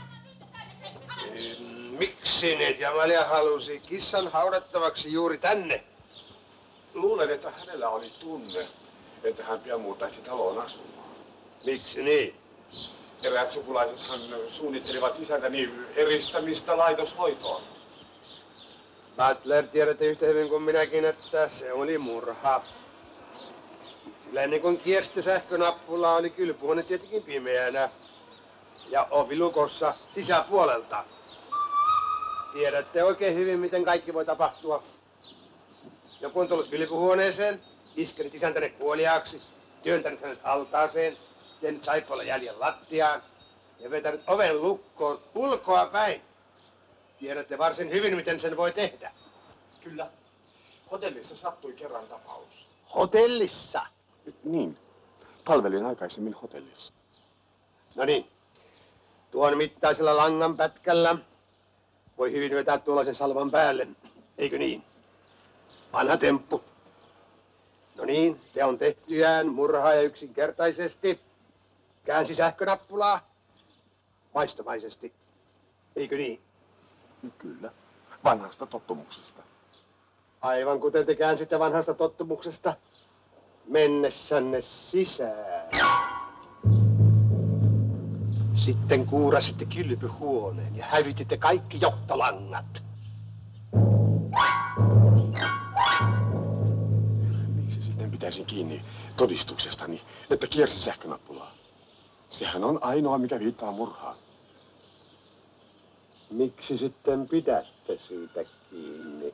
G: Miksi neiti Amalia halusi kissan haudattavaksi juuri tänne?
B: Luulen, että hänellä oli tunne, että hän pian muuttaisi taloon asumaan.
G: Miksi niin?
B: Eräät sukulaisethan suunnittelivat isäntäni eristämistä laitoshoitoon.
G: Butler, tiedätte yhtä hyvin kuin minäkin, että se oli murha. Sillä ennen kuin kiersti sähkönappulaa, oli kylpyhuone tietenkin pimeänä. Ja ovi lukossa sisäpuolelta. Tiedätte oikein hyvin, miten kaikki voi tapahtua. Joku on tullut kylpyhuoneeseen, iskenyt isäntäne kuoliaaksi, työntänyt hänet altaaseen, tehnyt saippualla jäljen lattiaan ja vetänyt oven lukkoon ulkoa päin. Tiedätte varsin hyvin, miten sen voi tehdä.
B: Kyllä. Hotellissa sattui kerran tapaus.
G: Hotellissa?
B: Niin. Palvelin aikaisemmin hotellissa.
G: No niin. Tuon mittaisella langanpätkällä voi hyvin vetää tuollaisen salvan päälle. Eikö niin? Vanha temppu. No niin, teon tehtyään murhaaja yksinkertaisesti käänsi sähkönappulaa vaistomaisesti. Eikö niin?
B: Kyllä. Vanhasta tottumuksesta.
G: Aivan kuten te käänsitte vanhasta tottumuksesta mennessänne sisään. Sitten kuurasitte kylpyhuoneen ja hävititte kaikki johtolangat.
B: Miksi sitten pitäisin kiinni todistuksestani, että kiersi sähkönappulaa? Sehän on ainoa, mikä viittaa murhaan.
G: Miksi sitten pidätte siitä kiinni?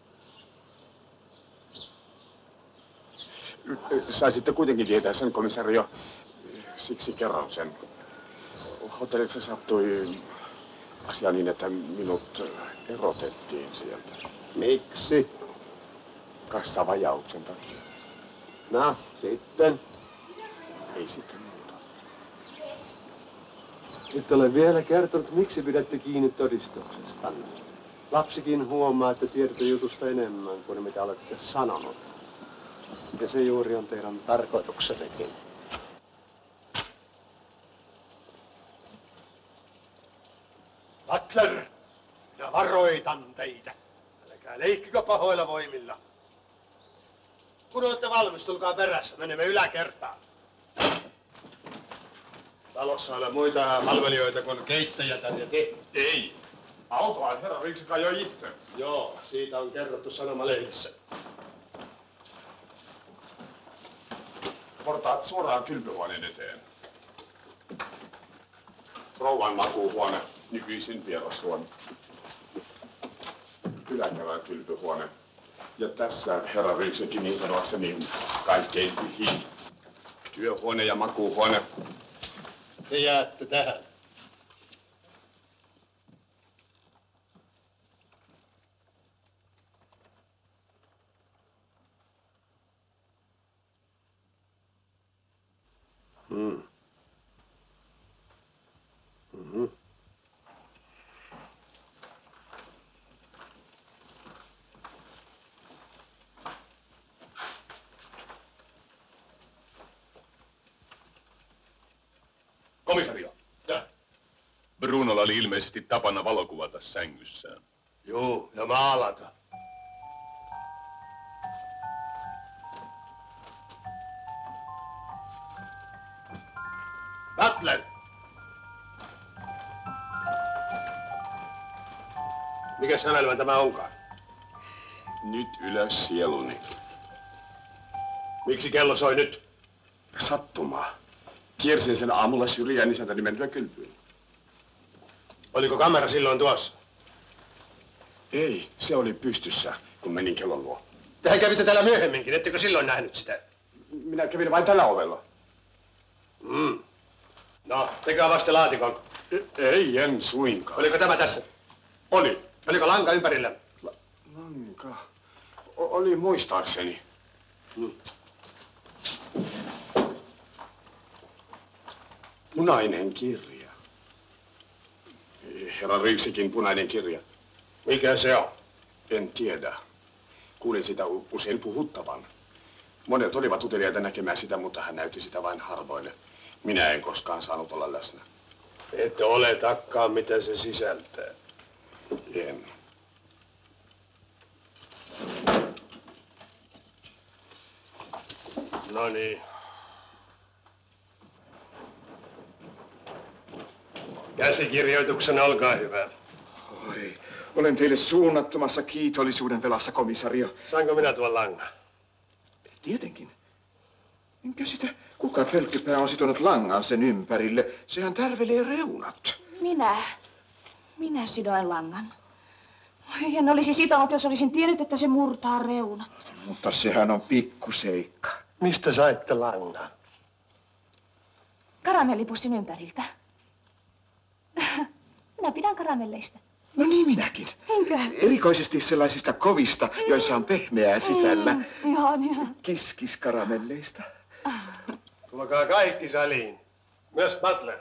B: Saisitte kuitenkin tietää sen, komisario. Siksi kerron sen. Hotellissa sattui asia niin, että minut erotettiin sieltä.
G: Miksi?
B: Kassavajauksen takia.
G: No, sitten?
B: Ei sitten muuta.
G: Et ole vielä kertonut, miksi pidätte kiinni todistuksesta. Lapsikin huomaa, että tiedätte jutusta enemmän kuin mitä olette sanonut. Ja se juuri on teidän tarkoituksenekin. Butler, minä varoitan teitä. Älkää leikkikö pahoilla voimilla. Kun olette valmis, tulkaa perässä. Menemme yläkertaan. Talossa ei ole muita palvelijoita kuin keittäjätär ja te.
B: Ei. Autohan herra Riksika jo itse.
G: Joo, siitä on kerrottu sanomalehdissä.
B: Portaat suoraan kylpyhuoneen eteen. Rouvan makuuhuone, nykyisin vierashuone. Yläkävän kylpyhuone. Ja tässä herra Ryyksekin niin sanoakseni kaikkein pyhin. Työhuone ja makuuhuone.
G: Te jäätte tähän.
H: Komisario. Brunolla oli ilmeisesti tapana valokuvata sängyssään.
G: Joo, ja maalata. Butler! Mikä sanelma tämä onkaan?
B: Nyt ylös sieluni.
G: Miksi kello soi nyt?
B: Sattumaa. Kiersin sen aamulla syrjään isäntäni mentyä kylpyyn.
G: Oliko kamera silloin tuossa?
B: Ei, se oli pystyssä, kun menin kellon luo.
G: Tehän kävitte täällä myöhemminkin, ettekö silloin nähnyt sitä?
B: Minä kävin vain tällä ovella.
G: No, tekää vasta laatikon.
B: Ei, en suinkaan.
G: Oliko tämä tässä?
B: Oli.
G: Oliko lanka ympärillä?
B: Lanka? Oli muistaakseni. Punainen kirja. Herra Ryyksekin punainen kirja.
G: Mikä se on?
B: En tiedä. Kuulin sitä usein puhuttavan. Monet olivat uteliaita näkemään sitä, mutta hän näytti sitä vain harvoille. Minä en koskaan saanut olla läsnä.
G: Et ole takkaan, mitä se sisältää.
B: En.
G: No niin. Käsikirjoituksena, olkaa hyvä.
K: Oi, olen teille suunnattomassa kiitollisuuden velassa, komisario.
G: Saanko minä tuon langan?
K: Tietenkin. En käsitä, kuka pölkkypää on sitonut langan sen ympärille. Sehän tärvelee reunat.
D: Minä sidoin langan. En olisi sitonut, jos olisin tiennyt, että se murtaa reunat.
K: Mutta sehän on pikkuseikka.
G: Mistä saitte langan?
D: Karamellipussin ympäriltä. Minä pidän karamelleista.
K: No niin minäkin.
D: Enkö?
K: Erikoisesti sellaisista kovista, joissa on pehmeää sisällä.
D: Ihan.
K: Kiskiskaramelleista.
G: Tulkaa kaikki saliin. Myös Butler.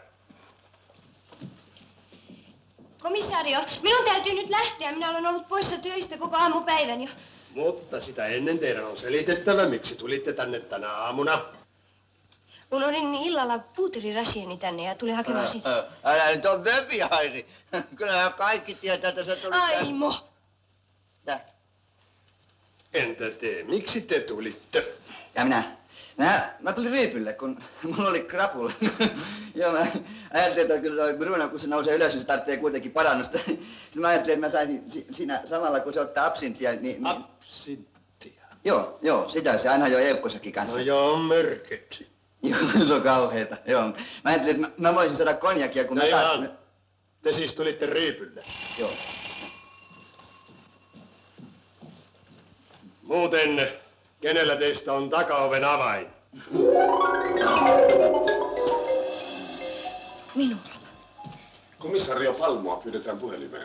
M: Komissaario, minun täytyy nyt lähteä. Minä olen ollut poissa töistä koko aamupäivän jo.
G: Mutta sitä ennen teidän on selitettävä, miksi tulitte tänne tänä aamuna.
M: Unohdin illalla puuterirasieni tänne ja tulin hakemaan sitä.
A: Älä nyt on vöpihaisi. Kyllähän kaikki tietää, että sä tulit...
M: Aimo!
G: Entä te? Miksi te tulitte?
A: Ja mä tulin Ryypylle, kun mulla oli krapula. Joo, mä ajattelin, että kyllä toi Bruno, kun se nousee ylös, niin se tarvitsee kuitenkin parannusta. Sitten mä ajattelin, että mä saisin siinä samalla, kun se ottaa absinttia, niin...
G: Absinttia?
A: Joo, sitä se aina jo eukkosakin kanssa.
G: No joo, mörköt.
A: Joo, se on kauheeta, joo. Mä ajattelin, että mä voisin saada konjakia, kun
G: no
A: mä
G: taas... Te siis tulitte Ryypylle?
A: Joo.
G: Muuten, kenellä teistä on takaoven avain?
M: Minulla.
B: Komisario Palmoa pyydetään puhelimeen.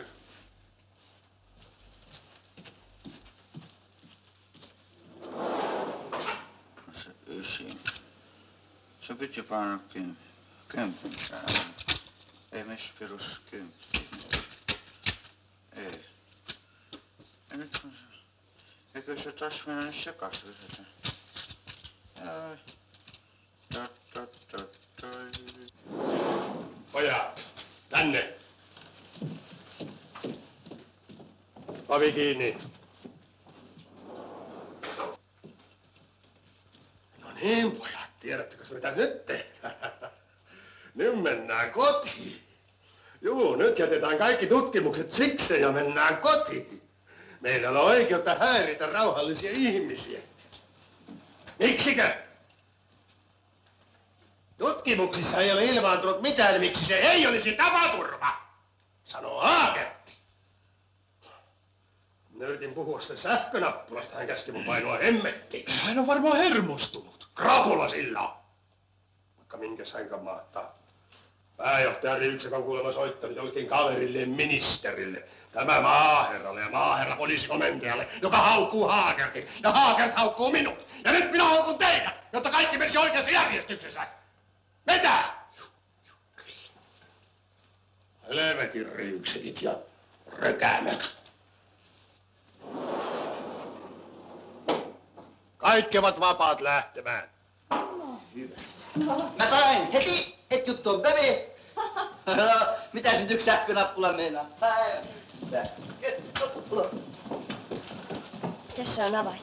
A: Se yksin. Se piti panna kympin päälle. Ei missä perus kymppi. Ei. Ja nyt on se... Eikö se taas mennä nyt sekaisin?
G: Pojat, tänne. Ovi kiinni. No niin, pojat, tiedättekö se mitä nyt tehdään? Nyt mennään kotiin. Juu, nyt jätetään kaikki tutkimukset sikseen ja mennään kotiin. Meillä on oikeutta häiritä rauhallisia ihmisiä. Miksikö? Tutkimuksissa ei ole ilmaantunut mitään, miksi se ei olisi tapaturma, sanoo Haakertti. Minä yritin puhua sen sähkönappulasta, hän käski mun painoa hemmettiin.
E: Hän on varmaan hermostunut.
G: Krapula sillä on. Vaikka minkäs hänkä mahtaa. Pääjohtaja Ryyksek on kuulemma soittanut jollekin kaverilleen ministerille. Tämä maaherralle ja maaherra poliisikomentajalle, joka haukkuu Haakertin. Ja Haakert haukkuu minut. Ja nyt minä haukun teidät, jotta kaikki menisi oikeassa järjestyksessä. Mitä? Helvetin Ryyksekit ja rökämät. Kaikki ovat vapaat lähtemään.
L: Mä sain heti, et juttu on bebe. Mitäs nyt yksi sähkönappula meinaa?
M: Tässä on avain.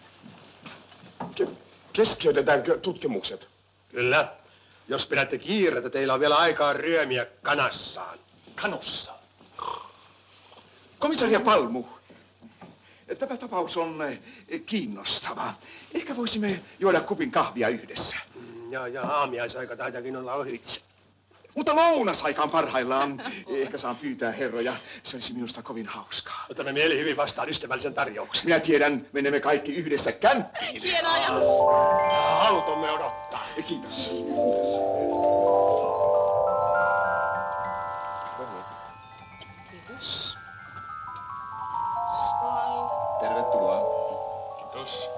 B: Keskeytetäänkö tutkimukset?
G: Kyllä. Jos pidätte kiirettä, teillä on vielä aikaa ryömiä kanassaan.
K: Kanossaan? Komisaria Palmu, tämä tapaus on kiinnostava. Ehkä voisimme juoda kupin kahvia yhdessä.
G: Ja aamiaisaika taitakin olla ohitse.
K: Mutta lounasaikaan parhaillaan. Ehkä saan pyytää herroja. Se olisi minusta kovin hauskaa.
G: Otamme mieli hyvin vastaan ystävällisen tarjouksen.
K: Minä tiedän, menemme kaikki yhdessä kämppiin.
M: Hieno ajatus.
G: Halutomme odottaa.
K: Kiitos.
D: Kiitos. Skål.
K: Tervetuloa.
H: Kiitos.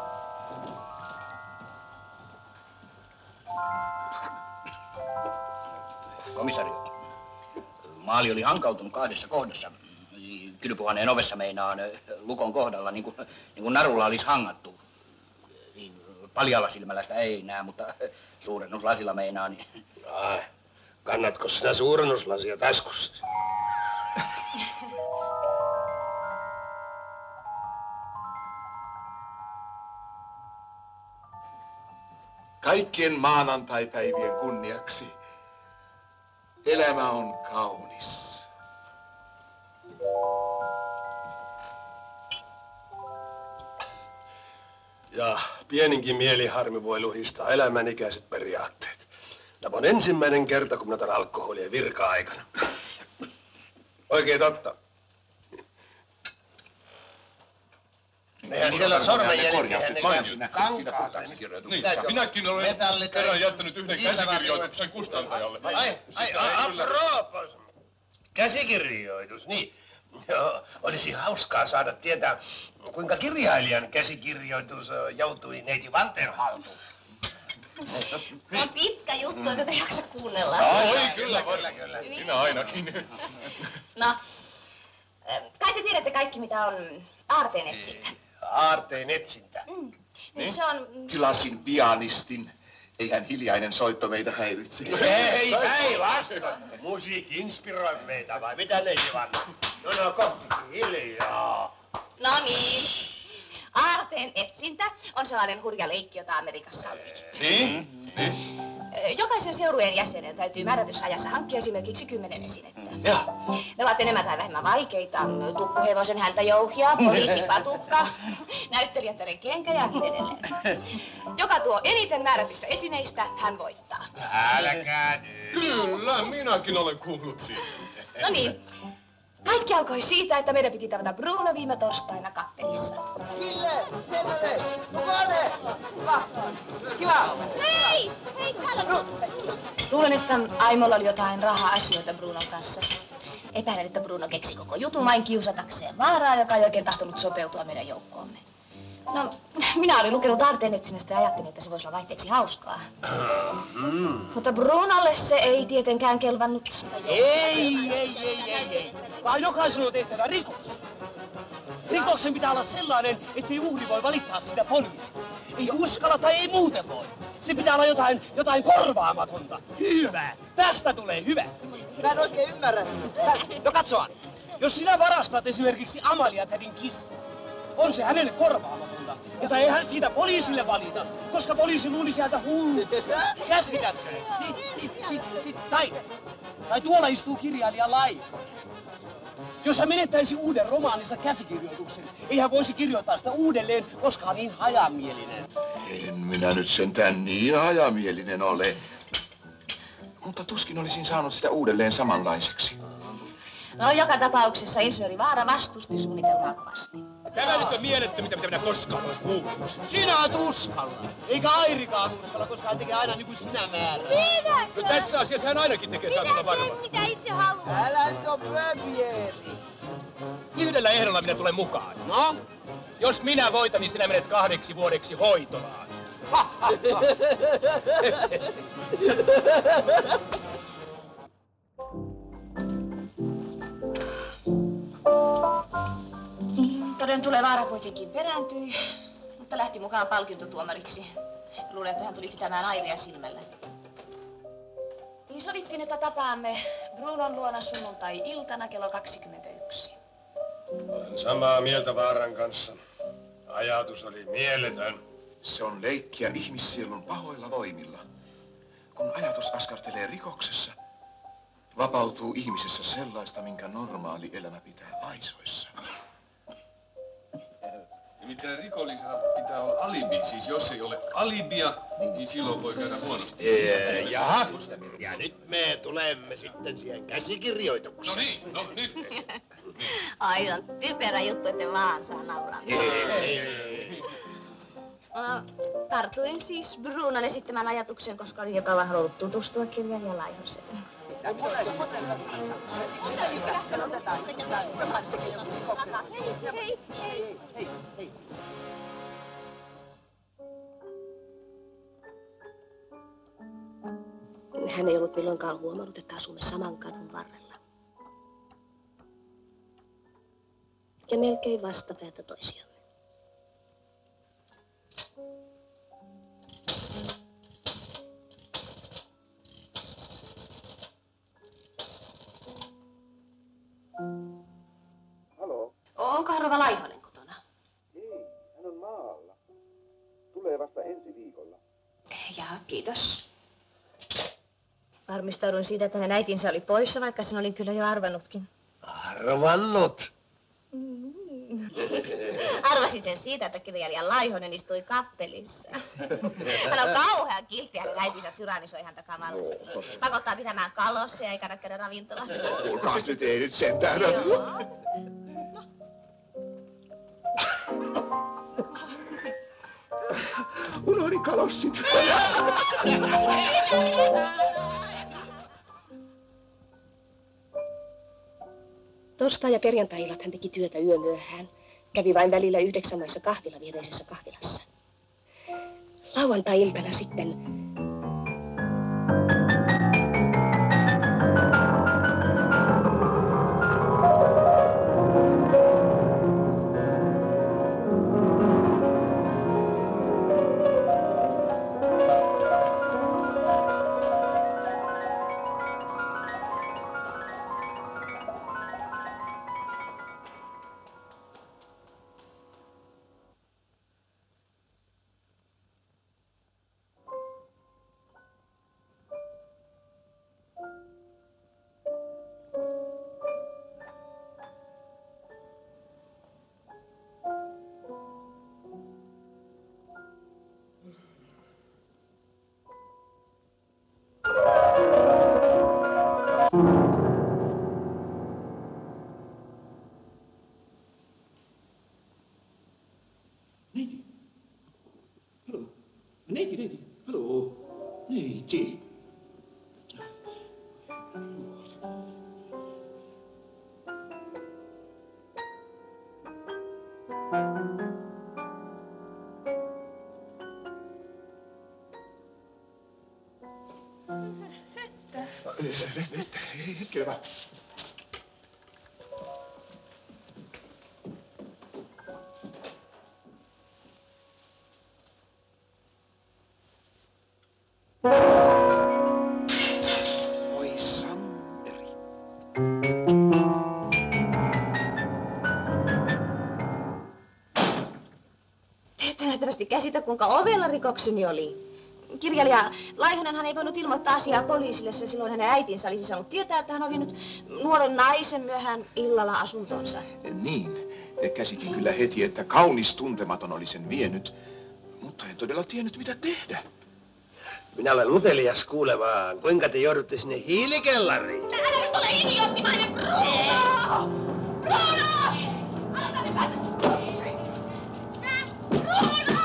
I: Komisario, maali oli hankautunut kahdessa kohdassa. Kylpyhuoneen ovessa meinaan lukon kohdalla, niin kuin narulla olisi hangattu. Paljalla silmällä sitä ei näe, mutta suurennuslasilla meinaa. Niin...
G: Kannatko sinä suurennuslasia taskussa?
K: Kaikkien maanantaipäivien kunniaksi elämä on kaunis.
G: Ja pieninkin mieliharmi voi luhistaa elämänikäiset periaatteet. Tämä on ensimmäinen kerta, kun minä otan alkoholia virka-aikana. Oikein totta. Eihän siellä sormenjäljet tehdä kankaata.
H: Minäkin olen kerran jättänyt yhden käsikirjoituksen kustantajalle.
G: Apropos. Käsikirjoitus, niin. Joo, olisi hauskaa saada tietää, kuinka kirjailijan käsikirjoitus joutui neiti Vanteen haltuun.
M: Tämä on pitkä juttu, että te jaksa kuunnella.
H: Oi, kyllä. Minä ainakin.
M: No, kai te tiedätte kaikki, mitä on aarteen etsintä.
G: Aarteen etsintä?
M: Niin se on...
K: Tilasin pianistin. Eihän hiljainen soitto meitä häiritse.
G: Ei, päinvastoin. Musiikki inspiroi meitä, vai mitä neiti Vanne? No, hiljaa.
M: No niin. Aarteen etsintä on sellainen hurja leikki, jota Amerikassa on leikitty.
H: Niin?
M: Jokaisen seurueen jäsenen täytyy määrätyssä ajassa hankkia esimerkiksi 10 esinettä. Ne ovat enemmän tai vähemmän vaikeita. Tukkuhevosen häntä jouhia, poliisipatukka, näyttelijättären kenkä ja niin edelleen. Joka tuo eniten määrätyistä esineistä, hän voittaa.
G: Älkää nyt.
H: Kyllä, minäkin olen kuullut siitä.
M: No niin. Kaikki alkoi siitä, että meidän piti tavata Bruno viime torstaina kappelissa.
L: Kiva!
M: Hei! Hei, täällä Bruno! Luulen, että Aimolla oli jotain raha-asioita Brunon kanssa. Epäilen, että Bruno keksi koko jutun vain kiusatakseen Vaaraa, joka ei oikein tahtonut sopeutua meidän joukkoomme. No, minä olin lukenut aarteen etsinnästä ja ajattelin, että se voisi olla vaihteeksi hauskaa. Mutta Brunolle se ei tietenkään kelvannut.
L: Ei. Vaan jokaisen on tehtävä rikos. Rikoksen pitää olla sellainen, ettei uhri voi valittaa sitä poliisille. Ei uskalla tai ei muuten voi. Se pitää olla jotain korvaamatonta. Hyvä. Tästä tulee hyvä. Mä en oikein ymmärrä. No katsoa. Jos sinä varastat esimerkiksi Amalia-tädin kissan, on se hänelle korvaamatonta, jota ei hän siitä poliisille valita, koska poliisi luuli sieltä hulluksi. Käsitätkö? Tai tuolla istuu kirjailija Laiho. Jos hän menettäisi uuden romaaninsa käsikirjoituksen, ei hän voisi kirjoittaa sitä uudelleen, koska on niin hajamielinen.
K: En minä nyt sentään niin hajamielinen ole. Mutta tuskin olisin saanut sitä uudelleen samanlaiseksi.
M: No joka tapauksessa insinööri Vaara vastusti suunnitelmaa kovasti.
F: Tämä nyt on mielettömintä, mitä minä koskaan olen kuullut.
L: Sinä et uskalla. Eikä Airikaan uskalla, koska hän tekee aina niin kuin sinä määrää.
F: No tässä asiassa hän ainakin tekee, saat olla varma.
N: Mitä itse haluaa.
L: Älä nyt on pöpieri.
F: Yhdellä ehdolla minä tulen mukaan.
L: No?
F: Jos minä voitan, niin sinä menet 2 vuodeksi hoitolaan.
M: Toden tulee Vaara kuitenkin perääntyi, mutta lähti mukaan palkintotuomariksi. Luulen, että hän tuli pitämään Airia silmällä. Niin sovittiin, että tapaamme Brunon luona sunnuntai-iltana kello 21.
G: Olen samaa mieltä Vaaran kanssa. Ajatus oli mieletön.
K: Se on leikkiä ihmissielun pahoilla voimilla. Kun ajatus askartelee rikoksessa, vapautuu ihmisessä sellaista, minkä normaali elämä pitää aisoissa.
H: Nimittäin rikollisella pitää olla alibi, siis jos ei ole alibia, niin silloin voi käydä huonosti.
G: Jaha, ja nyt me tulemme sitten siihen käsikirjoitukseen.
H: No niin, no nyt.
N: Aivan typerä juttu, että vaan saa nauraa.
M: Tartuin siis Brunon esittämään ajatuksen, koska olin jo kauan halunnut tutustua kirjailija Laihoseen. Hän ei ollut milloinkaan huomannut, että asumme saman kadun varrella. Ja melkein vastapäätä toisiamme.
K: Halo?
M: Onkohan rouva Laihonen kotona?
K: Ei, hän on maalla. Tulee vasta ensi viikolla.
M: Jaa, kiitos. Varmistauduin siitä, että hänen äitinsä oli poissa, vaikka sen olin kyllä jo arvannutkin.
G: Arvannut?
M: Arvasin sen siitä, että kirjailija Laihonen istui kappelissa. Hän on kauhean kiltti, hänen äitinsä tyrannisoi häntä kamalasti. Pakottaa pitämään kalosseja eikä käydä ravintolassa.
K: Kuulkaas nyt, ei nyt sentään.
M: Joo.
K: Unohdin kalossit.
D: Torstai- ja perjantai-illat hän teki työtä yömyöhään. Kävi vain välillä 9 maissa kahvila viereisessä kahvilassa. Lauantai-iltana sitten
K: Neiti, haloo. Neiti. Hetkellä vaan. Oi Samperi.
M: Te ette nähtävästi käsitä, kuinka ovella rikokseni oli. Kirjailija Laihonenhan ei voinut ilmoittaa asiaa poliisille, sillä silloin hänen äitinsä olisi saanut tietää, että hän on vienyt nuoren naisen myöhään illalla asuntonsa.
K: Niin, käsitin kyllä heti, että kaunis tuntematon oli sen vienyt, mutta en todella tiennyt mitä tehdä.
G: Minä olen utelias kuulemaan, kuinka te joudutte sinne hiilikellariin.
M: Älä nyt ole idioottimainen, Bruno! Bruno! Älä nyt päästä! Bruno!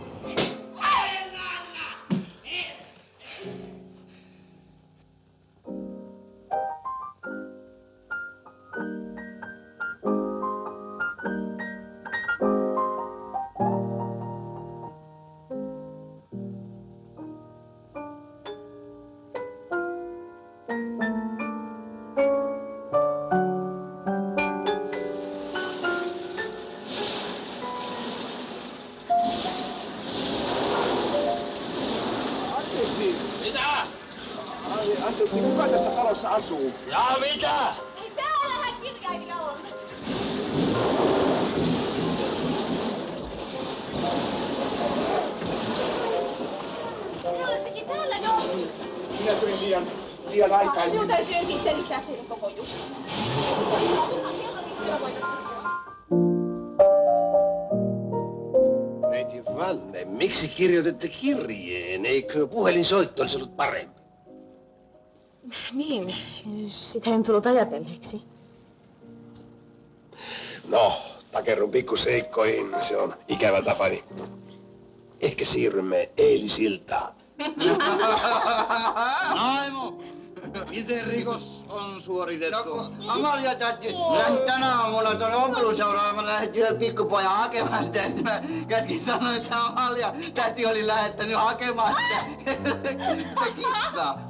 B: Anteeksi, kuka tässä talossa asuu?
L: Ja mitä?
M: Ei täällähän kirjailija on. Te olettekin täällä jo.
B: Minä tulin liian aikaisin.
M: Minun täytyy ensin selittää teille koko juttu.
G: Neiti Vanne, miksi kirjoitatte kirjeen? Eikö puhelinsoitto olisi ollut parempi?
D: Niin, sitä en tullut ajatelleeksi.
G: No, takerrun pikkuseikkoihin, se on ikävä tapani. Ehkä siirrymme eilisiltaan.
L: Aimo, miten rikos on suoritettu?
A: Amalia täti, tänä aamulla tuonne ompeluseuraan mä lähdin yhden pikkupojan hakemaan sitä. Sitten mä käskin sanoa, että Amalia täti oli lähettänyt hakemaan sitä kissaa.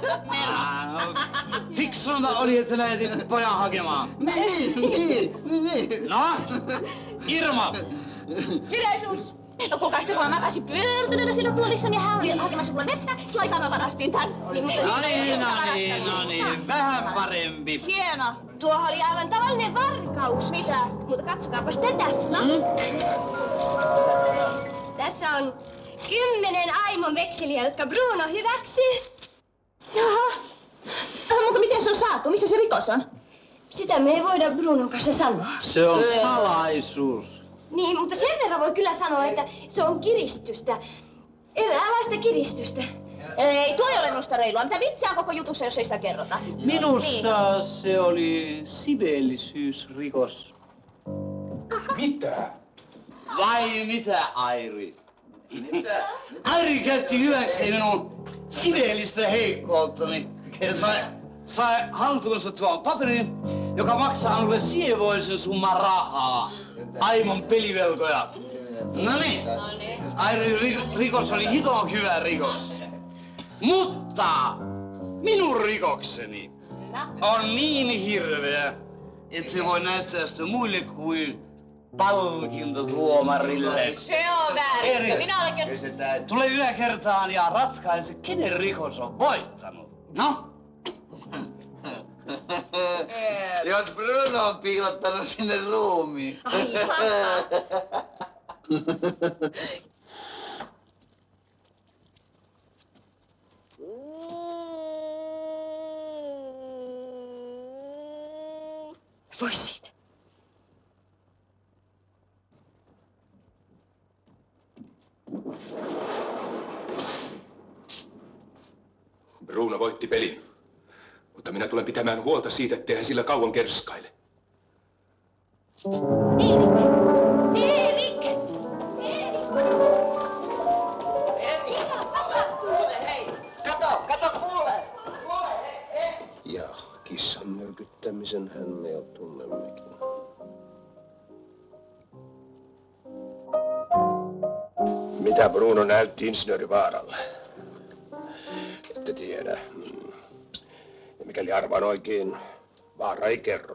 L: Fiksunta oli, että lähetit pojan hakemaan.
A: Niin.
L: No, Irma!
M: Hiljaisuus! No kuulkaa sitten, kun mä makasin pyörtyneenä siinä tuolissani ja hän oli hakemassa mulle vettä, sillä aikaa mä varastin tän.
L: No niin, vähän parempi.
M: Hieno. Tuo oli aivan tavallinen varkaus. Mitä? Mutta katsokaapas tätä. No. Tässä on 10 Aimon vekseliä, jotka Bruno hyväksyy.
D: Jaha. Mutta miten se on saatu? Missä se rikos on?
M: Sitä me ei voida Brunon kanssa sanoa.
L: Se on salaisuus.
M: Niin, mutta sen verran voi kyllä sanoa, että se on kiristystä. Eräänlaista kiristystä. Ei, tuo ei ole minusta reilua. Mitä vitsiä on koko jutussa, jos ei sitä kerrota?
L: Minusta se oli siveellisyysrikos.
B: Mitä?
L: Vai mitä, Airi?
A: Mitä?
L: Airi käytti hyväksi minun siveellistä heikkouttani ja sai haltuunsa tuon paperin, joka maksaa minulle sievoisen summan rahaa. Aimon pelivelkoja. Noniin. Airi rikos oli hiton hyvä rikos. Mutta minun rikokseni on niin hirveä, että se voi näyttää sitä muille kuin palkinto tuomarille.
M: Se on väärin. Minä olen kertonut.
L: Tule yökertaan ja ratkaise, kenen rikos on voittanut. No?
A: Jos Bruno on piilottanut sinne ruumiin.
D: Pois siitä.
E: Bruno voitti pelin, mutta minä tulen pitämään huolta siitä, ettei hän sillä kauan kerskaile.
M: Erik!
A: Kato, kuule!
G: Ja kissan myrkyttämisen hän me jo tunnemmekin. Mitä Bruno näytti insinööri Vaaralle? Ette tiedä. Ja mikäli arvaan oikein, Vaara ei kerro.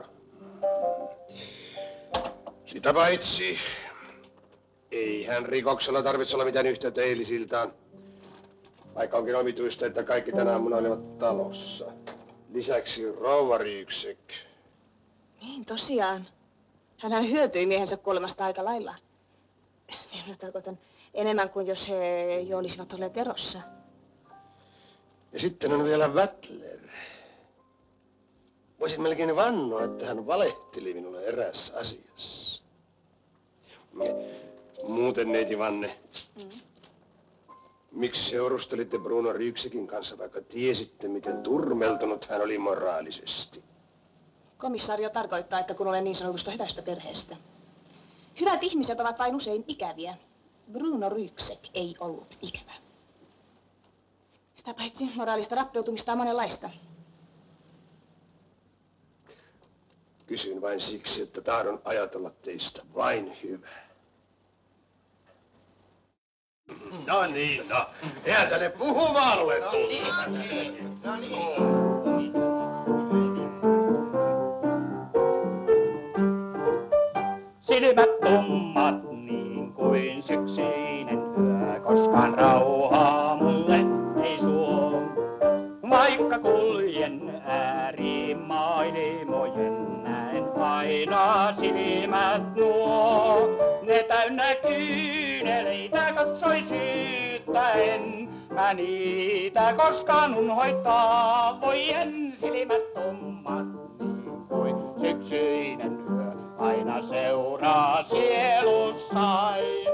G: Sitä paitsi, ei hän rikoksella tarvitse olla mitään yhteyttä eilisiltaan. Vaikka onkin omituista, että kaikki tänä aamuna olivat talossa. Lisäksi rouva Ryyksek.
D: Niin, tosiaan. Hänhän hyötyi miehensä kuolemasta aika lailla. Minä tarkoitan enemmän kuin jos he jo olisivat olleet erossa.
G: Ja sitten on vielä Wattler. Voisin melkein vannoa, että hän valehteli minulle eräässä asiassa. Muuten, neiti Vanne. Miksi seurustelitte Bruno Ryksekin kanssa, vaikka tiesitte, miten turmeltunut hän oli moraalisesti?
D: Komissaario tarkoittaa, että kun olen niin sanotusta hyvästä perheestä. Hyvät ihmiset ovat vain usein ikäviä. Bruno Ryksek ei ollut ikävä. Sitä paitsi moraalista rappeutumista on monenlaista.
G: Kysyn vain siksi, että tahdon ajatella teistä vain hyvää. No niin, no. Eihän tänne puhumaan ole tullut.
O: Silmät tummat niin kuin syksyinen yö, koskaan rauhaa mulle ei suo. Vaikka kuljen äärimaailmojen, näen aina silmät nuo. Ne täynnä kyyneleitä katsoi syyttäen, mä niitä koskaan unhoittaa voien. Silmät tummat niin kuin syksyinen yö, aina seuraa sielussain.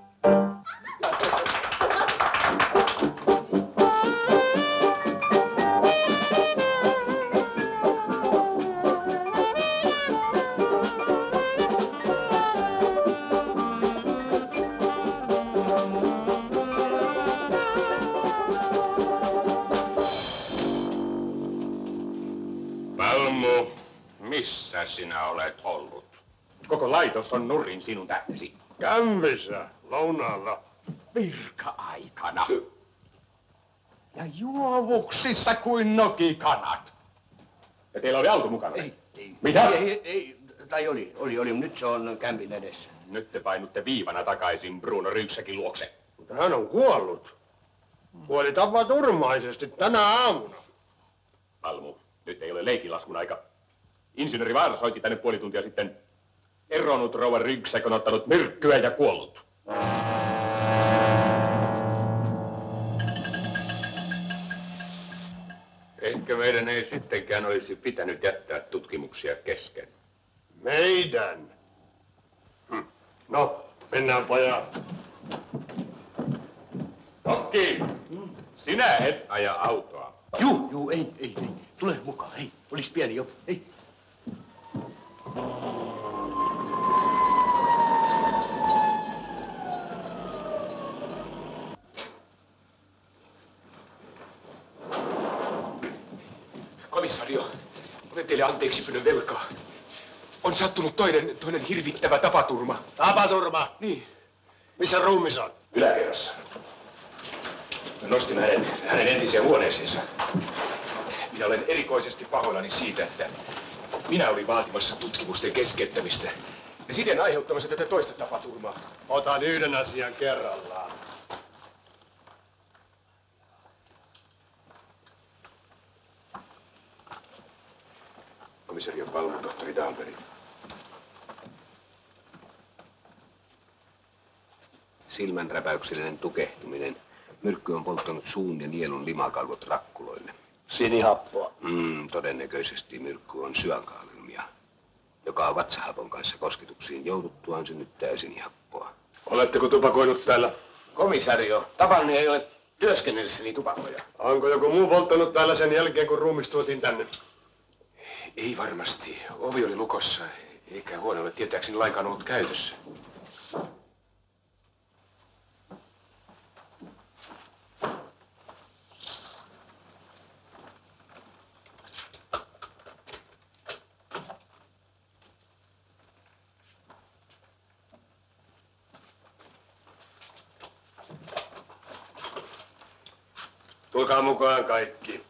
F: Palmu, missä sinä olet ollut? Koko laitos on nurin sinun tähtesi.
G: Kämpissä, lounaalla.
F: Virka-aikana. Ja juovuksissa kuin nokikanat. Ja teillä oli auto mukana?
G: Ei.
F: Mitä?
G: Ei, tai oli, nyt se on kämpin edessä.
F: Nyt te painutte viivana takaisin Bruno Ryksekin luokse.
G: Mutta hän on kuollut. Kuoli tapaturmaisesti tänä aamuna.
F: Palmu, nyt ei ole leikilaskun aika. Insinööri Vaara soitti tänne puoli tuntia sitten. Eronnut rouva Ryksek on ottanut myrkkyä ja kuollut. Ehkä meidän ei sittenkään olisi pitänyt jättää tutkimuksia kesken.
G: Meidän? No, mennään pojat.
F: Tokki, sinä et aja autoa.
L: Juu, ei. Tule mukaan, ei. Olis pieni jo, ei.
E: Komisario, olen teille anteeksi pyydän velkaa. On sattunut toinen hirvittävä tapaturma.
G: Tapaturma?
E: Niin.
G: Missä ruumis on?
E: Yläkerrassa. Mä nostin hänen entiseen huoneeseensa. Minä olen erikoisesti pahoillani siitä, että minä olin vaatimassa tutkimusten keskeyttämistä ja siten aiheuttamassa tätä toista tapaturmaa.
G: Otan yhden asian kerrallaan.
E: Komisario Palmu, tohtori Dahlberg.
P: Silmänräpäyksellinen tukehtuminen. Myrkky on polttanut suun ja nielun limakalvot rakkuloille.
G: Sinihappoa.
P: Todennäköisesti myrkky on syankaalyumia, joka on vatsahapon kanssa kosketuksiin jouduttuaan synnyttää sinihappoa.
G: Oletteko tupakoinut täällä?
I: Komisario, tapanne ei ole työskennellessäni tupakoja.
G: Onko joku muu polttanut täällä sen jälkeen, kun ruumis tuotiin tänne?
E: Ei varmasti. Ovi oli lukossa, eikä huone ole tietääkseni lainkaan ollut käytössä.
G: Tulkaa mukaan kaikki.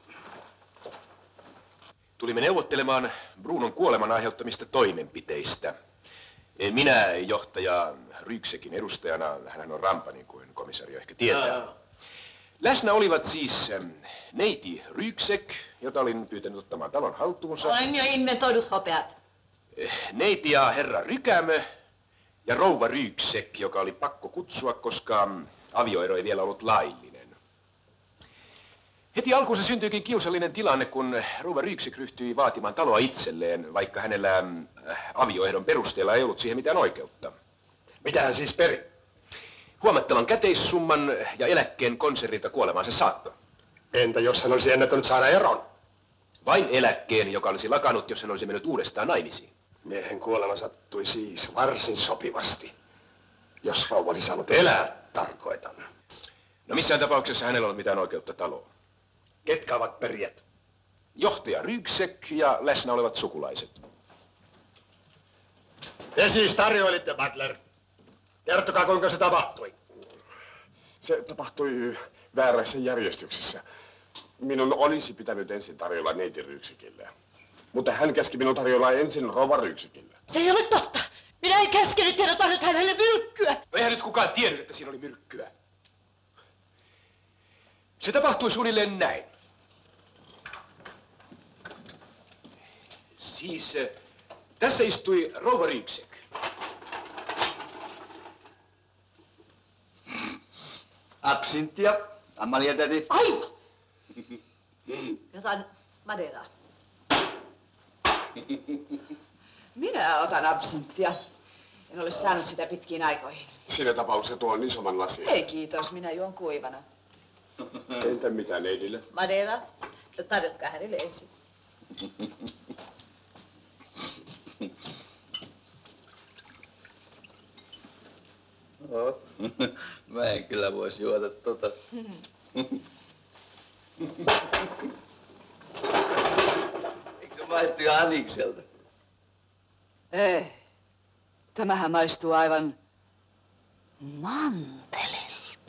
E: Tulimme neuvottelemaan Brunon kuoleman aiheuttamista toimenpiteistä. Minä johtaja Ryksekin edustajana, hän on rampa niin kuin komisario ehkä tietää. Läsnä olivat siis neiti Ryksek, jota olin pyytänyt ottamaan talon haltuunsa.
N: Olen jo inventoidut hopeat.
E: Neiti ja herra Rykämö ja rouva Ryksek, joka oli pakko kutsua, koska avioero ei vielä ollut laillinen. Heti alkuunsa syntyikin kiusallinen tilanne, kun rouva Ryksek ryhtyi vaatimaan taloa itselleen, vaikka hänellä avioehdon perusteella ei ollut siihen mitään oikeutta.
G: Mitä hän siis peri?
E: huomattavan käteissumman ja eläkkeen konserrilta kuolemaansa saakka.
G: Entä jos hän olisi ennättänyt saada eron?
E: Vain eläkkeen, joka olisi lakannut, jos hän olisi mennyt uudestaan naimisiin.
G: Miehen kuolema sattui siis varsin sopivasti. Jos rouva oli saanut elää, tarkoitan.
E: No missään tapauksessa hänellä ei ole mitään oikeutta taloon.
G: Ketkä ovat perijät?
E: Johtaja Ryksek ja läsnä olevat sukulaiset.
G: Te siis tarjoilitte, Butler. Kertokaa, kuinka se tapahtui.
B: Se tapahtui väärässä järjestyksessä. Minun olisi pitänyt ensin tarjolla neiti Ryksekille. Mutta hän käski minun tarjolla ensin rouva Ryksekille.
C: Se ei ole totta. Minä en käskenyt ja tarjota hänelle myrkkyä.
E: No eihän nyt kukaan tiennyt, että siinä oli myrkkyä. Se tapahtui suunnilleen näin. Siis tässä istui rouva Ryksek.
A: Absintia, Amalia-täti.
C: Aivan. Jotain madeiraa.
J: Minä otan absinttia. En ole saanut sitä pitkiin aikoihin.
B: Siinä tapauksessa tuon isomman lasin.
J: Ei kiitos, minä juon kuivana.
B: Entä mitä neidille?
C: Madeira. Tarjotkaa hänelle ensin.
A: No, mä en kyllä voisi juoda tota. Eikö se maistu jo anikselta?
J: Ei. Tämähän maistuu aivan mantelilta.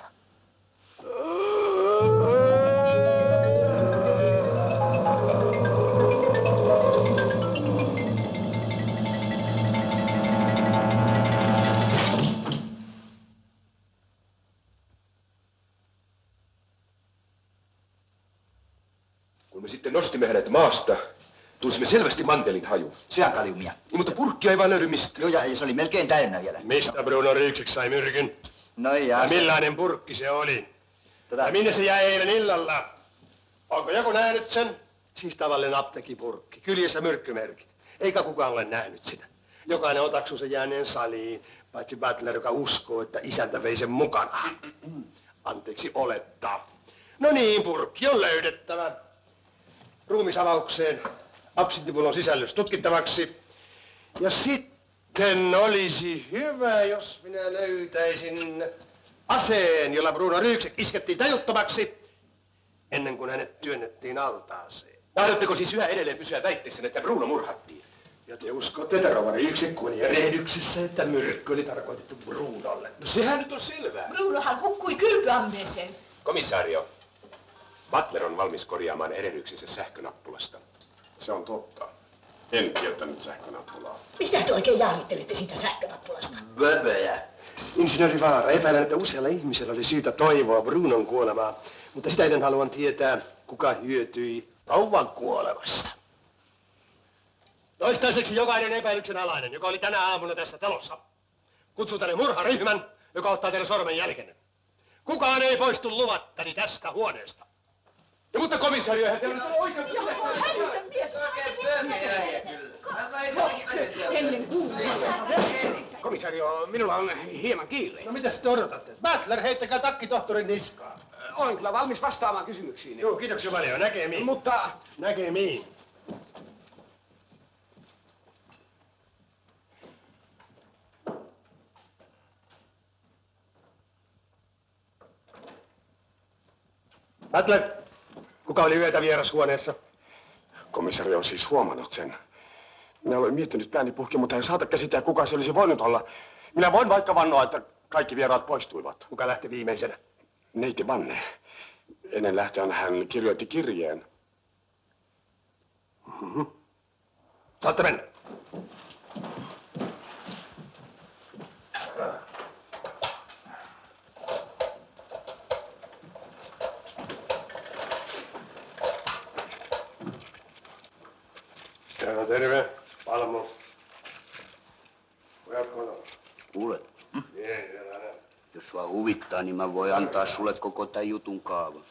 E: Kun me sitten nostimme hänet maasta, tulisimme selvästi mantelin haju.
A: Syankaliumia.
E: Niin, mutta purkkia ei vaan löydy mistään.
A: Joo, ja se oli melkein täynnä vielä.
G: Mistä Bruno Ryksek sai myrkyn?
A: No
G: ja millainen purkki se oli? Ja minne se jäi eilen illalla? Onko joku nähnyt sen? Siis tavallinen apteekipurkki. Kyljessä myrkkymerkit. Eikä kukaan ole nähnyt sitä. Jokainen otaksuu sen jääneen saliin, paitsi Butler, joka uskoo, että isäntä vei sen mukanaan. Anteeksi olettaa. No niin, purkki on löydettävä. Ruumisavaukseen absinttipullon sisällys tutkittavaksi. Ja sitten olisi hyvä, jos minä löytäisin aseen, jolla Bruno Ryksek iskettiin tajuttomaksi ennen kuin hänet työnnettiin altaaseen.
E: Tahdotteko siis yhä edelleen pysyä väitteessä, että Bruno murhattiin?
G: Ja te uskotte, että rouva Ryksek kuoli erehdyksessä, että myrkky oli tarkoitettu Brunolle.
E: No sehän nyt on selvää.
C: Brunohan hukkui kylpyammeeseen.
E: Komissaario, Butler on valmis korjaamaan erehdyksensä sähkönappulasta.
B: Se on totta. En kieltänyt sähkönappulaa.
C: Mitä te oikein jaalittelette siitä sähkönappulasta?
A: Böböjä.
G: Insinööri Vaara, epäilen, että usealla ihmisellä oli syytä toivoa Brunon kuolemaa, mutta sitä ennen haluan tietää, kuka hyötyi rouvan kuolemasta. Toistaiseksi jokainen epäilyksen alainen, joka oli tänä aamuna tässä talossa, kutsuu tänne murharyhmän, joka ottaa teidän sormen jälkenne. Kukaan ei poistu luvattani tästä huoneesta.
E: Ja mutta komissaario, eihän te ole oikein...
I: Komissaario, minulla on hieman kiire.
G: No mitä te odotatte? Butler, heittäkää takki tohtorin niskaan.
I: Olen kyllä valmis vastaamaan kysymyksiin.
G: Joo, kiitoksia paljon. Näkemiin.
I: Mutta...
G: Näkemiin. Butler, kuka oli yötä vierashuoneessa?
B: Komissaari on siis huomannut sen. Minä olen miettinyt pääni puhki, mutta en saata käsittää, kuka se olisi voinut olla. Minä voin vaikka vannoa, että kaikki vieraat poistuivat.
G: Kuka lähti viimeisenä?
B: Neiti Vanne. Ennen lähtöään hän kirjoitti kirjeen.
G: Saatte mennä. Terve, Palmo. Pojat kotona.
P: Kuule, jos sua huvittaa, niin mä voin antaa sulle koko tän jutun kaavan.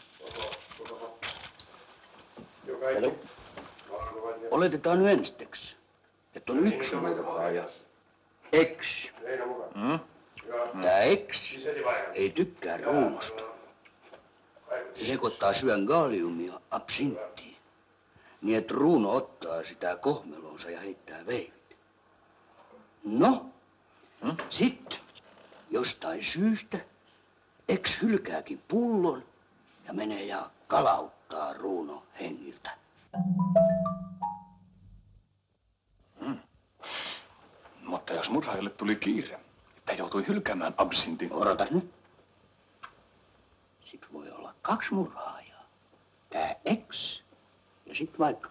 P: Oletetaan nyt ensiksi, että on yksi murhaaja. Eks? Tää
I: ex ei tykkää Ruunosta. Se sekoittaa syöngaaliumia absinttiin, niin että Ruuno ottaa sitä kohmelonsa ja heittää veivit. No, sitten jostain syystä ex hylkääkin pullon ja menee ja kalauttaa Ruuno hengiltä.
F: Mutta jos murhaajalle tuli kiire, että joutui hylkäämään absintin...
I: Odotas nyt. Sitten voi olla 2 murhaajaa. Tää ex ja sitten vaikka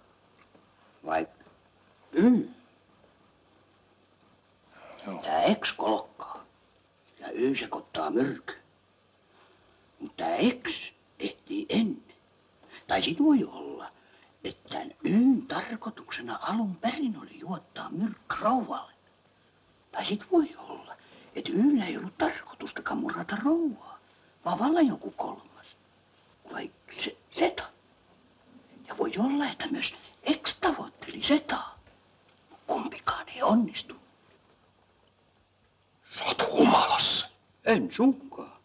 I: Tää ex kolkkaa ja Y sekoittaa myrkyä. Mutta tää ex ehtii ennen. Tai sit voi olla, että tämän Yn tarkoituksena alun perin oli juottaa myrkky rouvalle. Tai sit voi olla, että Yllä ei ollut tarkoitustakaan murrata rouvaa, vaan vallan joku kolmas. Vai Zeta. Ja voi olla, että myös ex tavoitteli Zetaa. Kumpikaan ei onnistu.
F: Sä oot humalassa.
I: En sunkaan.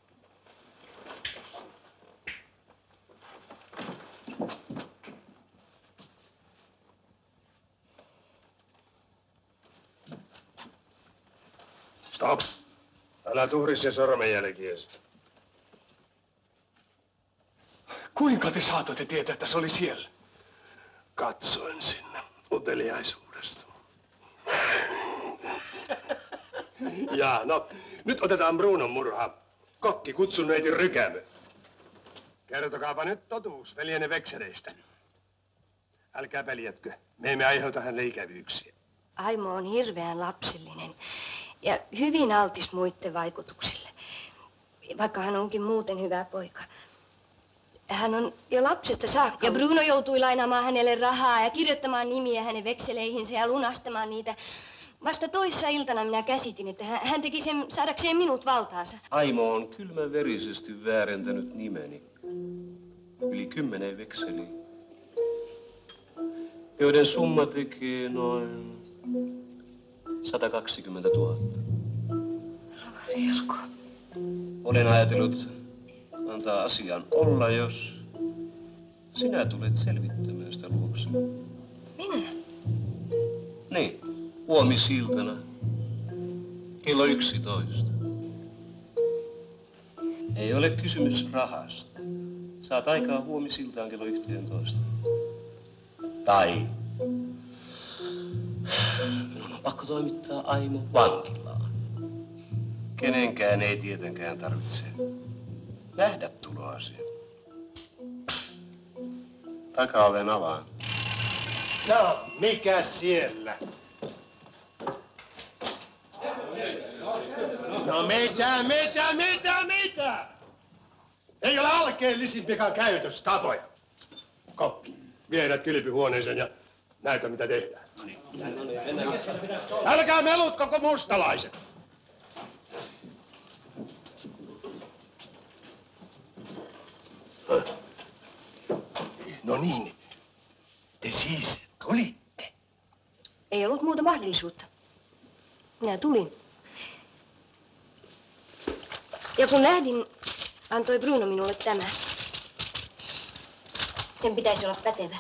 G: Stop. Älä tuhri se sormenjälkiäsi.
B: Kuinka te saatoitte tietää, että se oli siellä?
G: Katsoin sinne uteliaisuudesta. Ja no, nyt otetaan Brunon murha. Kokki kutsun neiti Rykämö. Kertokaapa nyt totuus veljenne vekseleistä. Älkää peljätkö, me emme aiheuta hänelle ikävyyksiä.
M: Aimo on hirveän lapsellinen ja hyvin altis muiden vaikutuksille, vaikka hän onkin muuten hyvä poika. Hän on jo lapsesta saakka. Ja Bruno joutui lainaamaan hänelle rahaa ja kirjoittamaan nimiä hänen vekseleihinsä ja lunastamaan niitä. Vasta toissa iltana minä käsitin, että hän teki sen saadakseen minut valtaansa.
P: Aimo on kylmäverisesti väärentänyt nimeni. Yli 10 vekseliä, joiden summa tekee noin 120 000.
M: Rilko.
P: Olen ajatellut antaa asian olla, jos sinä tulet selvittämään sitä luokse.
M: Minä?
P: Niin, huomisiltana, kello 11. Ei ole kysymys rahasta. Saat aikaa huomisiltaan kello 11. Tai minun on pakko toimittaa Aimo vankilaan. Kenenkään ei tietenkään tarvitse nähdä tuloasi. Takaoven avaan.
G: No, mikä siellä? No mitä? Ei ole alkeellisimpikaan käytöstapoja. Kokki, viedät kylpyhuoneeseen ja näytä mitä tehdään. Älkää melut koko mustalaiset. No niin, te siis tulitte.
M: Ei ollut muuta mahdollisuutta. Minä tulin. Ja kun lähdin, antoi Bruno minulle tämä. Sen pitäisi olla pätevä.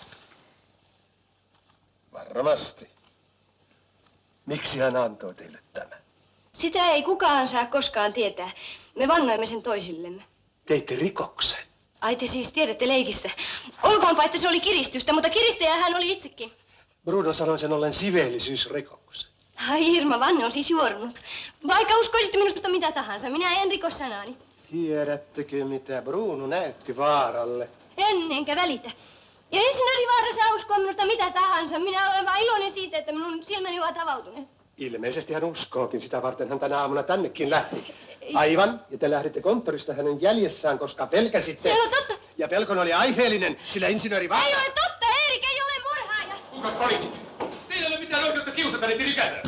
G: Varmasti. Miksi hän antoi teille tämän?
M: Sitä ei kukaan saa koskaan tietää. Me vannoimme sen toisillemme.
G: Teitte rikoksen.
M: Ai te siis tiedätte leikistä. Olkoonpa, että se oli kiristystä, mutta kiristäjä hän oli itsekin.
G: Bruno sanoi sen ollen siveellisyysrikoksen.
M: Ai Irma, vanne on siis juorunut. Vaikka uskoisitte minusta mitä tahansa, minä en riko sanaani.
G: Tiedättekö, mitä Bruno näytti Vaaralle?
M: Enkä välitä. Ja insinööri Vaara saa uskoa minusta mitä tahansa. Minä olen vain iloinen siitä, että minun silmäni ovat avautuneet.
G: Ilmeisesti hän uskookin. Sitä varten hän tänä aamuna tännekin lähti. Aivan. Ja te lähditte konttorista hänen jäljessään, koska pelkäsitte...
M: Se ei ole totta.
G: Ja pelkon oli aiheellinen, sillä insinööri Vaara...
M: Ei ole totta, Erik ei ole murhaaja.
F: Kukas poliisit? Teillä ei ole mitään oikeutta kiusata niitä Rykämöä.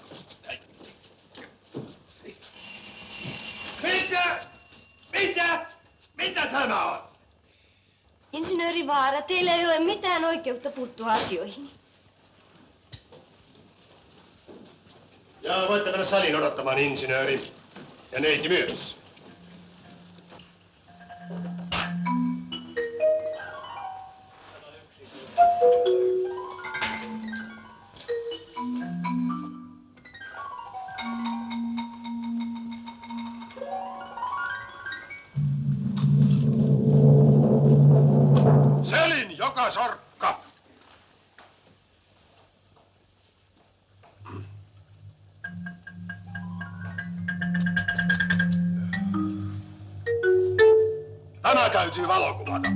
G: Mitä tämä on?
M: Insinööri Vaara, teillä ei ole mitään oikeutta puuttua asioihin.
G: Joo, voitte mennä saliin odottamaan, insinööri. Ja neiti myös. Selin joka sorkka! Tämä täytyy valokuvata.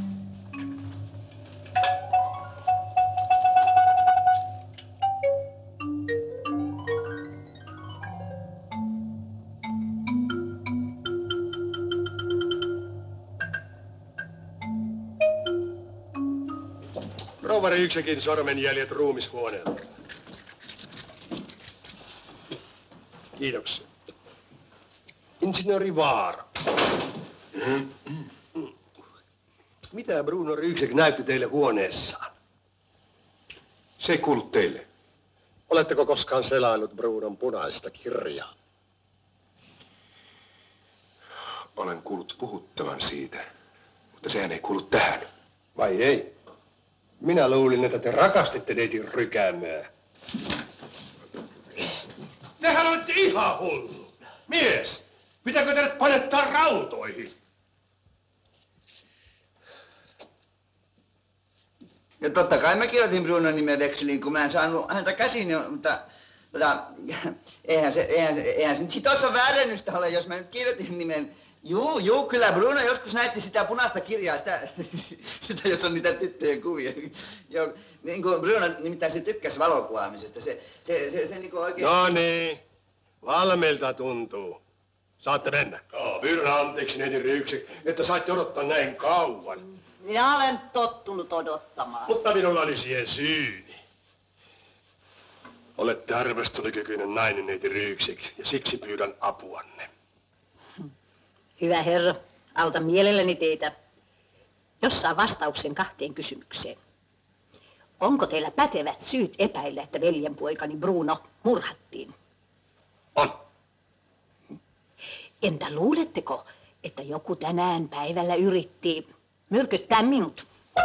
G: Rouva Ryyksekin sormenjäljet ruumishuoneelta. Kiitoksia. Insinööri Vaara. Mitä Bruno Ryyksek näytti teille huoneessaan?
E: Se ei kuulu teille.
G: Oletteko koskaan selaillut Brunon punaista kirjaa?
E: Olen kuullut puhuttavan siitä, mutta sehän ei kuulu tähän.
G: Vai ei? Minä luulin, että te rakastitte neidin Rykäämöä. Tehän olette ihan hullu. Mies, pitääkö teidät panettaa rautoihin?
A: Ja totta kai mä kirjoitin Brunon nimen vekseliin, kun mä en saanut häntä käsiin, mutta eihän se nyt sit ossa väärennystä ole, jos mä nyt kirjoitin nimen. Juu, kyllä Bruno joskus näytti sitä punaista kirjaa, sitä jos on niitä tyttöjen kuvia. Joo, niin kuin Bruno nimittäin se tykkäsi valokuvaamisesta, se niin kuin oikein...
G: No niin, valmiilta tuntuu. Saatte mennä. Pyydän anteeksi neiti Ryyksek, että saitte odottaa näin kauan.
C: Minä olen tottunut odottamaan.
G: Mutta minulla oli siihen syyni. Olette arvostelukykyinen nainen, neiti Ryyksek, ja siksi pyydän apuanne.
C: Hyvä herra, autan mielelläni teitä. Jos saa vastauksen 2 kysymykseen. Onko teillä pätevät syyt epäillä, että veljenpoikani Bruno murhattiin?
G: On.
C: Entä luuletteko, että joku tänään päivällä yritti myrkyttää minut?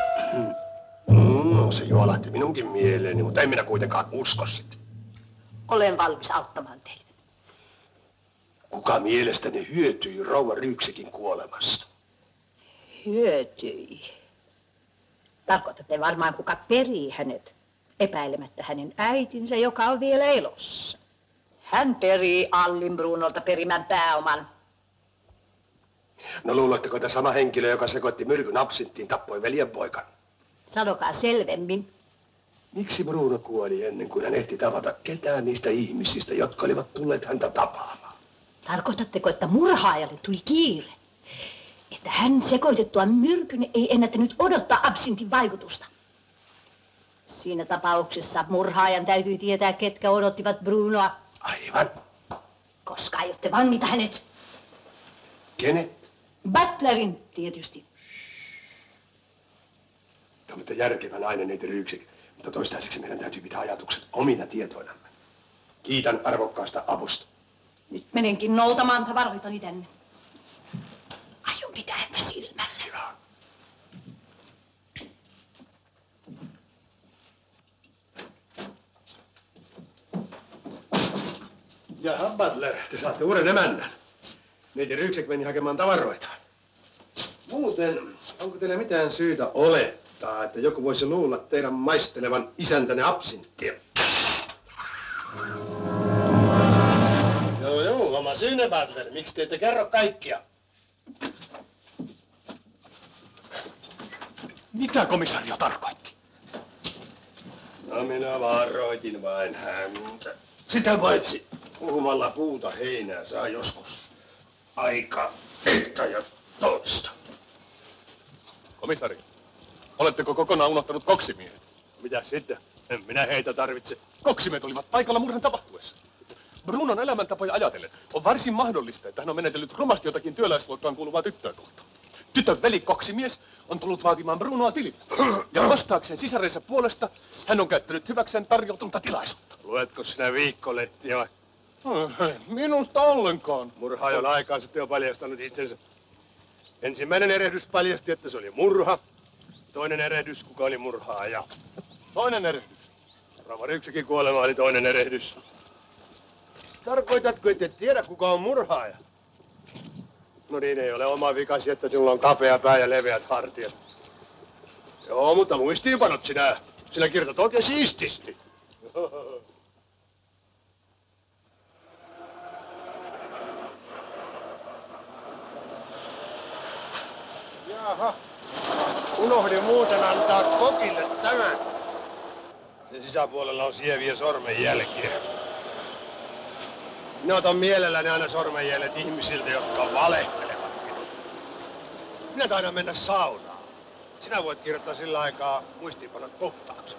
G: Se juolahti minunkin mieleeni, mutta en minä kuitenkaan usko sitä.
C: Olen valmis auttamaan teitä.
G: Kuka mielestäni hyötyi rouva Ryyksekin kuolemasta?
C: Hyötyi? Tarkoitatte varmaan, kuka perii hänet, epäilemättä hänen äitinsä, joka on vielä elossa. Hän perii Allin Brunolta perimän pääoman.
G: No luuletteko, että sama henkilö, joka sekoitti myrkyn absinttiin, tappoi veljenpoikan?
C: Sanokaa selvemmin.
G: Miksi Bruno kuoli ennen kuin hän ehti tavata ketään niistä ihmisistä, jotka olivat tulleet häntä tapaamaan?
C: Tarkoitatteko, että murhaajalle tuli kiire? Että hän sekoitettua myrkyn ei ennättänyt odottaa absintin vaikutusta? Siinä tapauksessa murhaajan täytyy tietää, ketkä odottivat Brunoa.
G: Aivan.
C: Koska aiotte vangita hänet?
G: Kenet?
C: Butlerin tietysti.
G: Te olette järkevä nainen, neiti Ryyksek, mutta toistaiseksi meidän täytyy pitää ajatukset omina tietoinamme. Kiitän arvokkaasta avusta.
C: Nyt menenkin noutamaan tavaroitani tänne. Aion pitää häntä silmällä.
G: Hyvä. Jaha, Butler, te saatte uuden emännän. Neiti Ryyksek meni hakemaan tavaroita. Muuten, onko teillä mitään syytä olettaa, että joku voisi luulla teidän maistelevan isäntänne absinttia? Joo, oma syynne, Butler. Miksi te ette kerro kaikkia?
B: Mitä komisario tarkoitti?
G: No minä varoitin vain häntä. Sitä paitsi puhumalla puuta heinää saa joskus aika yhtä ja toista.
B: Komissari, oletteko kokonaan unohtanut koksimiehet?
G: Mitä sitten? En minä heitä tarvitse.
B: Koksimiehet olivat paikalla murhan tapahtuessa. Brunon elämäntapoja ajatellen on varsin mahdollista, että hän on menetellyt romasti jotakin työläisluokkaan kuuluvaa tyttöä kohtaan. Tytön veli koksimies on tullut vaatimaan Brunoa tilille. Ja nostaakseen sisarensa puolesta hän on käyttänyt hyväkseen tarjoutunutta tilaisuutta.
G: Luetko sinä viikkolehtiä vai?
B: Minusta ollenkaan.
G: Murhaaja on aikaan sitten jo paljastanut itsensä. Ensimmäinen erehdys paljasti, että se oli murha. Toinen erehdys, kuka oli murhaaja.
B: Toinen erehdys.
G: Rouva Ryykssäkin kuolema oli toinen erehdys. Tarkoitatko, et tiedä, kuka on murhaaja? No niin, ei ole oma vikasi, että sinulla on kapea pää ja leveät hartiat. Joo, mutta muistiinpanot sinä kirjoitat oikein siististi. Jaha, unohdin muuten antaa kokille tämän. Sen sisäpuolella on sieviä sormenjälkiä. Minä otan mielelläni aina sormenjäljet ihmisiltä, jotka valehtelevat minulle. Minä taidan mennä saunaan. Sinä voit kirjoittaa sillä aikaa muistiinpanot puhtaaksi.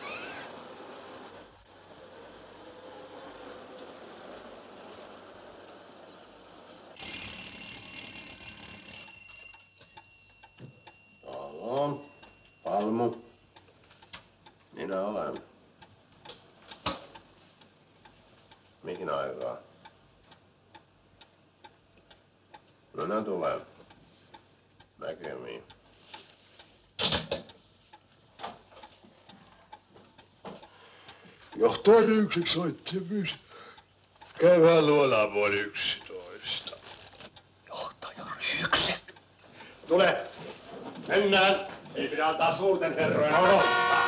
G: Halo, Palmu. Minä olen. Mihin aikaan? No ne tulee. Näkemiin. Johtaja Ryyksek soitti myös. Käydään luolaan puoli 11. Johtaja Ryyksek. Tule. Mennään. Ei pidä antaa suurten herrojen odottaa.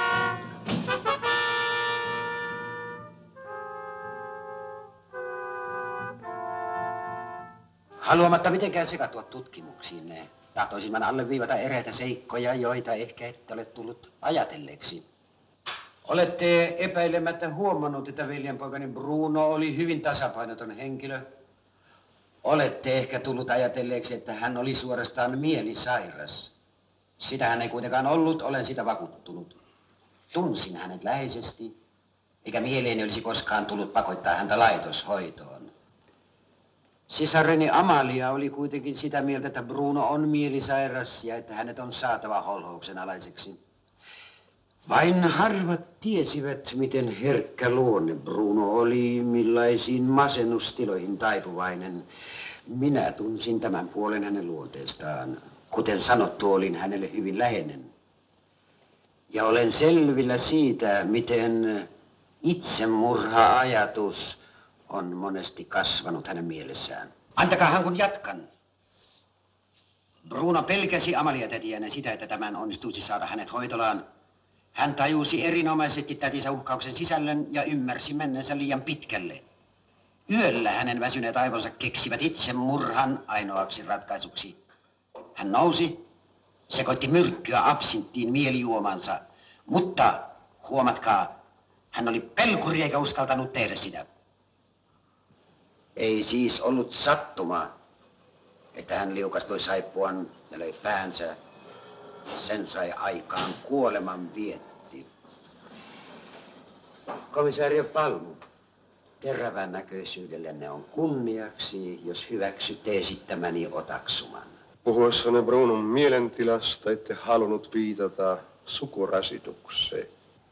Q: Haluamatta mitenkään sekatua tutkimuksiinne, tahtoisin vain alleviivata eräitä seikkoja, joita ehkä ette ole tullut ajatelleeksi. Olette epäilemättä huomannut, että veljenpoikani Bruno oli hyvin tasapainoton henkilö. Olette ehkä tullut ajatelleeksi, että hän oli suorastaan mielisairas. Sitä hän ei kuitenkaan ollut, olen sitä vakuuttunut. Tunsin hänet läheisesti, eikä mieleeni olisi koskaan tullut pakottaa häntä laitoshoitoon. Sisareni Amalia oli kuitenkin sitä mieltä, että Bruno on mielisairas ja että hänet on saatava holhouksen alaiseksi. Vain harvat tiesivät, miten herkkä luonne Bruno oli, millaisiin masennustiloihin taipuvainen. Minä tunsin tämän puolen hänen luonteestaan. Kuten sanottu, olin hänelle hyvin läheinen. Ja olen selvillä siitä, miten itsemurha-ajatus on monesti kasvanut hänen mielessään. Antakaahan kun jatkan. Bruno pelkäsi Amalia-tätiänä sitä, että tämän onnistuisi saada hänet hoitolaan. Hän tajusi erinomaisesti tätinsä uhkauksen sisällön ja ymmärsi menneensä liian pitkälle. Yöllä hänen väsyneet aivonsa keksivät itsemurhan ainoaksi ratkaisuksi. Hän nousi, sekoitti myrkkyä absinttiin mielijuomansa, mutta huomatkaa, hän oli pelkuri eikä uskaltanut tehdä sitä. Ei siis ollut sattuma, että hän liukastui saippuan ja löi päänsä. Sen sai aikaan kuoleman vietti. Komisario Palmu, terävän näköisyydellenne on kunniaksi, jos hyväksytte esittämäni otaksuman.
G: Puhuessanne Brunon mielentilasta ette halunnut viitata sukurasitukseen.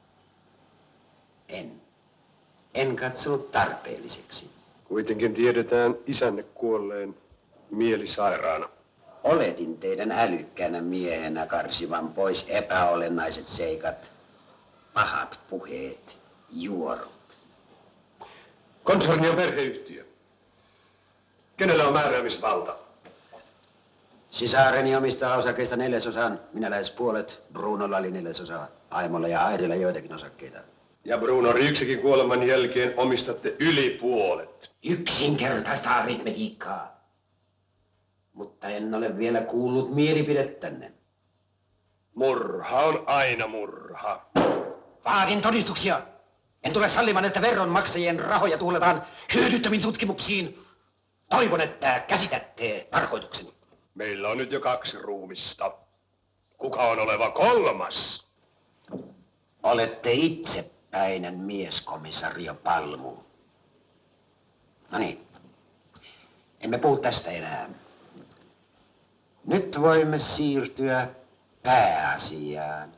Q: En katsonut tarpeelliseksi.
G: Kuitenkin tiedetään isänne kuolleen mielisairaana.
Q: Oletin teidän älykkäänä miehenä karsivan pois epäolennaiset seikat, pahat puheet, juorut.
G: Konserni on perheyhtiö. Kenellä on määräämisvalta?
Q: Sisareni omistaa osakeista 4/4, minä lähes puolet, Brunolla oli 4/4, Aimolla ja Aidilla joitakin osakkeita.
G: Ja Bruno Ryyksekin kuoleman jälkeen omistatte yli puolet.
Q: Yksinkertaista aritmetiikkaa. Mutta en ole vielä kuullut mielipidettänne.
G: Murha on aina murha.
Q: Vaadin todistuksia. En tule sallimaan, että veronmaksajien rahoja tuhletaan hyödyttömiin tutkimuksiin. Toivon, että käsitätte tarkoitukseni.
G: Meillä on nyt jo 2 ruumista. Kuka on oleva 3?
Q: Olette itsepäinen mies, komisario Palmu. No niin, emme puhu tästä enää. Nyt voimme siirtyä pääasiaan.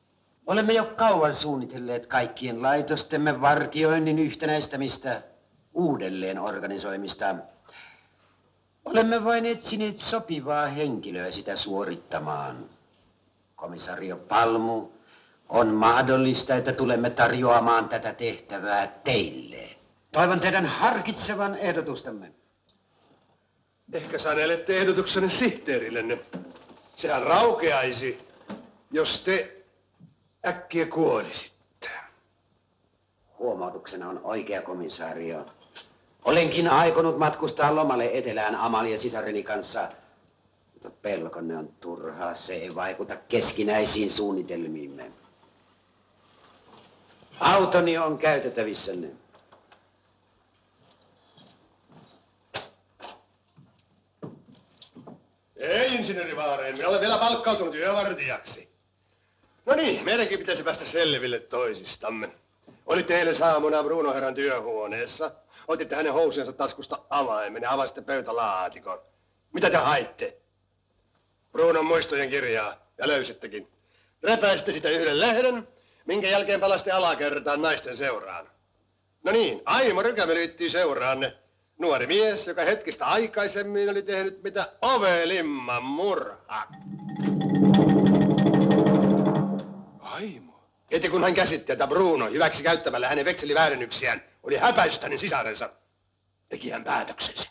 Q: Olemme jo kauan suunnitelleet kaikkien laitostemme vartioinnin yhtenäistämistä. uudelleen organisoimista. Olemme vain etsineet sopivaa henkilöä sitä suorittamaan. Komisario Palmu, on mahdollista, että tulemme tarjoamaan tätä tehtävää teille. Toivon teidän harkitsevan ehdotustamme.
G: Ehkä sanelette ehdotuksenne sihteerillenne. Sehän raukeaisi, jos te äkkiä kuolisitte.
Q: Huomautuksena on oikea, komissaario. Olenkin aikonut matkustaa lomalle etelään Amalia sisareni kanssa, mutta pelkonne on turhaa. Se ei vaikuta keskinäisiin suunnitelmiimme. Autoni on käytettävissänne.
G: Ei, insinööri Vaareen. Minä olen vielä palkkautunut yövartijaksi. No niin, meidänkin pitäisi päästä selville toisistamme. Olitte eilen saamuna Bruno herran työhuoneessa. Otitte hänen housujensa taskusta avaimen ja avasitte pöytälaatikon. Mitä te haitte? Brunon muistojen kirjaa, ja löysittekin. Repäisitte sitä yhden lehden, minkä jälkeen palasitte alakertaan naisten seuraan. No niin, Aimo Rykämä liittyy seuraanne. Nuori mies, joka hetkistä aikaisemmin oli tehnyt mitä ovelimman murha.
E: Aimo?
G: Heti kun hän käsitti, että Bruno hyväksi käyttämällä hänen vekseliväärännyksiään oli häpäissyt hänen sisarensa, teki hän päätöksensä.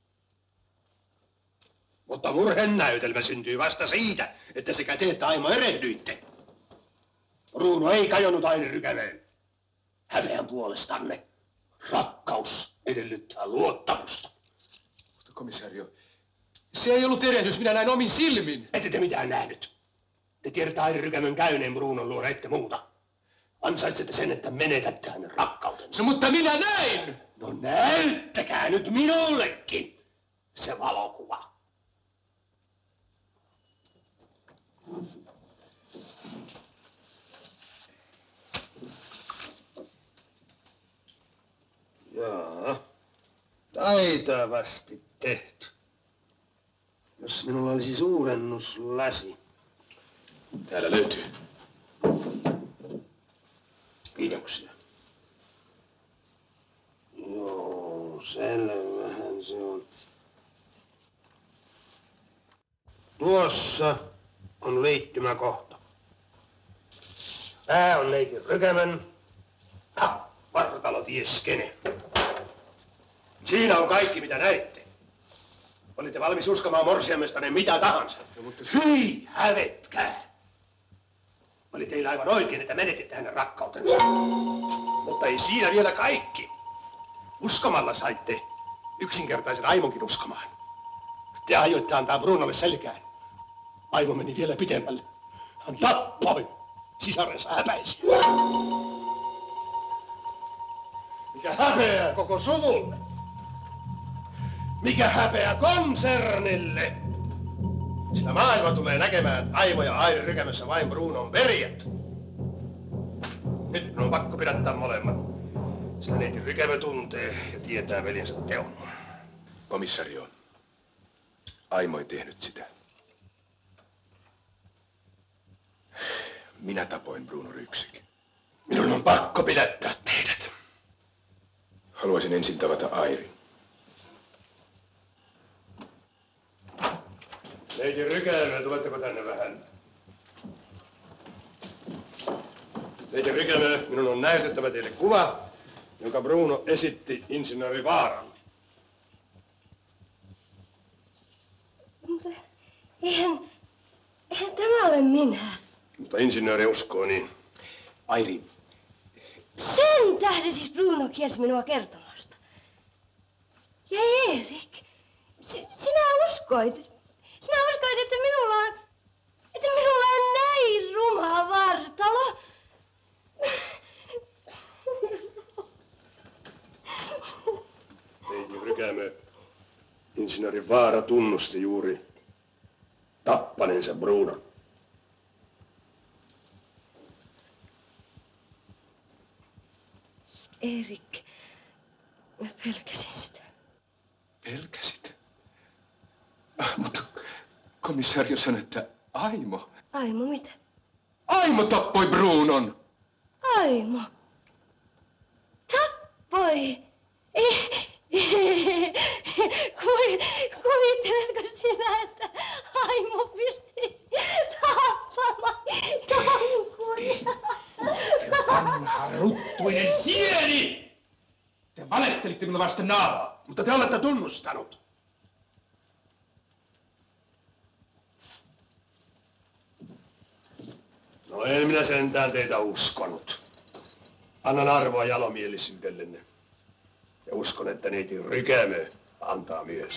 G: Mutta murhen näytelmä syntyy vasta siitä, että sekä te että Aimo erehdyitte. Bruno ei kajonnut Airi Rykämeen. Häpeän puolestanne. Rakkaus edellyttää luottamusta.
E: Mutta komisario, se ei ollut erehdys, minä näin omin silmin.
G: Ette te mitään nähnyt. Te tiedätte Airi Rykämön käyneen Brunon luona, ette muuta. Ansaitsette sen, että menetätte hänen rakkautensa.
E: No mutta minä näin!
G: No näyttäkää nyt minullekin se valokuva. Jaa, taitavasti tehty. Jos minulla olisi suurennuslasi.
E: Täällä löytyy.
G: Kiitoksia. Joo, selvähän se on. Tuossa on liittymäkohta. Pää on leikin Rykämän. Vartalo ties kene. Siinä on kaikki, mitä näitte. Olitte valmis uskomaan morsiamestanne mitä tahansa.
E: No, mutta
G: hyi, hävetkää. Oli teillä aivan oikein, että menetitte hänen rakkautensa. Mutta ei siinä vielä kaikki. Uskomalla saitte yksinkertaisen Aimonkin uskomaan. Te aioitte antaa Brunolle selkään. Aimo meni vielä pitemmälle. Hän tappoi sisarensa häpäisiä. Mikä häpeää koko suvulle? Mikä häpeää konsernille? Sillä maailma tulee näkemään Aimo ja Airi Rykämässä vain Brunon veljet. Nyt on pakko pidättää molemmat. Sillä neiti Rykämä tuntee ja tietää veljensä teon.
E: Komissario, Aimo ei tehnyt sitä. Minä tapoin Bruno Ryyksik.
G: Minun on pakko pidättää teidät.
E: Haluaisin ensin tavata Airin.
G: Neiti Rykämä, tuletteko tänne vähän? Neiti Rykämä, minun on näytettävä teille kuva, jonka Bruno esitti insinööri Vaaralle.
D: Mutta eihän tämä ole minä.
G: Mutta insinööri uskoo niin.
E: Airi.
D: Sen tähden siis Bruno kielsi minua kertomasta. Ja Erik, sinä uskoit, että minulla on näin ruma vartalo.
G: Neiti Rykämä, insinööri Vaara tunnusti juuri tappaneensa Brunon.
D: Erik, mä pelkäsin sitä.
E: Pelkäsit? Mutta komissario sanoi, että Aimo.
D: Aimo mitä?
E: Aimo tappoi Brunon!
D: Aimo? Tappoi? Kuvitteletko sinä, että Aimo pystyisi tappamaan Tankuja?
G: Vanha ruttuinen sieni! Te valehtelitte minulle vasten naamaa, mutta te olette tunnustanut. No en minä sentään teitä uskonut. Annan arvoa jalomielisyydellenne. Ja uskon, että neiti Rykämö antaa myös.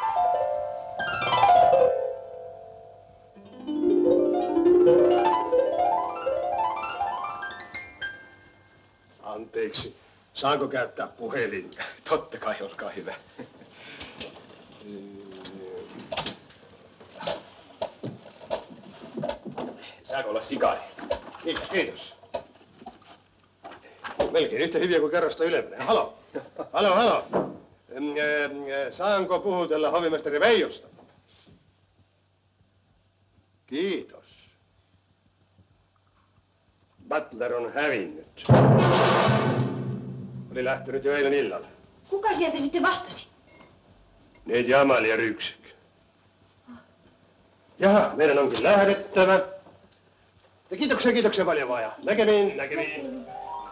G: Anteeksi, saanko käyttää puhelin?
E: Totta kai, olkaa hyvä. Saako olla sikaari?
G: Kiitos, kiitos. Melkein yhtä hyviä kuin kerrosta ylempänä. Halo. Halo. Saanko puhutella hovimestari Veijosta? Kiitos. Butler on hävinnyt. Oli lähtenyt jo eilen illalla.
D: Kuka sieltä sitten vastasi?
G: Neiti Amalia Ryyksek. Jaha, meidän onkin lähdettävä. Ja kiitoksia paljon vaan ja näkemiin.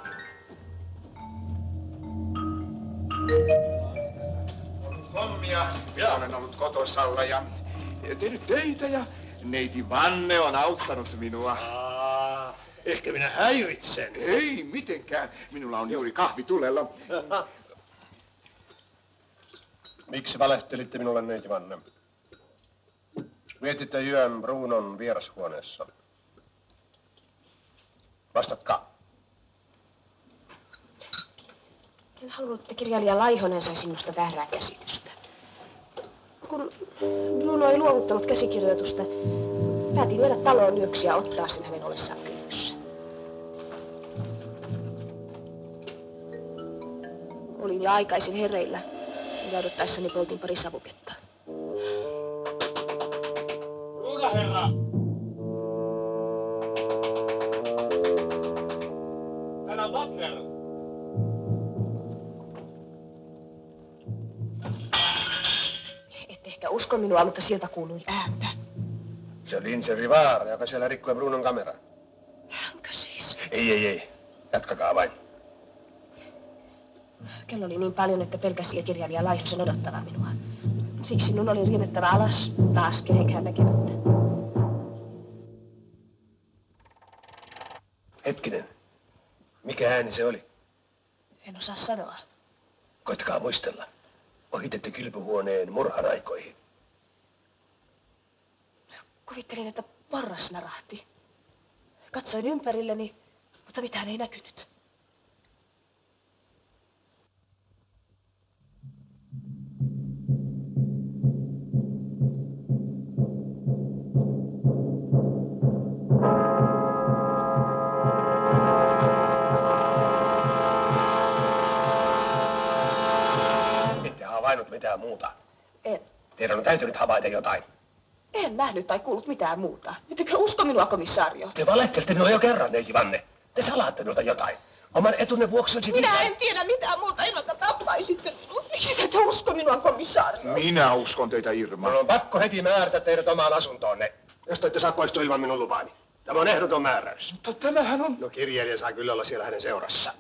K: Hommia. Minä olen ollut kotosalla ja tehnyt töitä ja neiti Vanne on auttanut minua.
G: Ehkä minä häiritsen.
K: Ei mitenkään. Minulla on juuri kahvi tulella.
G: Miksi valehtelitte minulle, neiti Vanne? Vietitte yön Brunon vierashuoneessa. Vastatkaa.
D: En halunnut, että kirjailija Laihonen sai sinusta väärää käsitystä. Kun Bruno ei luovuttanut käsikirjoitusta, päätin mennä taloon yöksi ja ottaa sen hänen ollessaan kylvyssä. Olin jo aikaisin hereillä ja odottaessani poltin pari savuketta.
F: Ruuda herra! Täällä on Butler.
D: Et ehkä usko minua, mutta sieltä kuului ääntä.
G: Se oli Inseri Vaara, joka siellä rikkoi Brunon kameraa.
D: Hänkö siis?
G: Ei. Jatkakaa vain.
D: Kello oli niin paljon, että pelkäsi kirjailija Laihosen odottavan minua. Siksi minun oli riennettävä alas taas kenenkään näkemättä.
G: Hetkinen. Mikä ääni se oli?
D: En osaa sanoa.
G: Koittakaa muistella. Ohitette kylpyhuoneen murhan aikoihin.
D: Kuvittelin, että porras narahti. Katsoin ympärilleni, mutta mitään ei näkynyt.
G: Ette havainnut mitään muuta.
D: En.
G: Teidän on täytynyt havaita jotain.
D: En nähnyt tai kuullut mitään muuta. Ettekö usko minua, komissaario?
G: Te valehtelitte minulle jo kerran, neiti Vanne. Te salaatte minulta jotain. Oman etunne vuoksi olisi
D: Minä en tiedä mitään muuta, ennalta tappaisitte minua. Miksi te ette usko minua, komissaario?
K: Minä uskon teitä, Irma.
G: Minun on pakko heti määrätä teidät omaan asuntoonne, jos te ette saa poistua ilman minun lupaani. Tämä on ehdoton määräys.
K: Mutta tämähän on...
G: No kirjailija saa kyllä olla siellä hänen seurassa.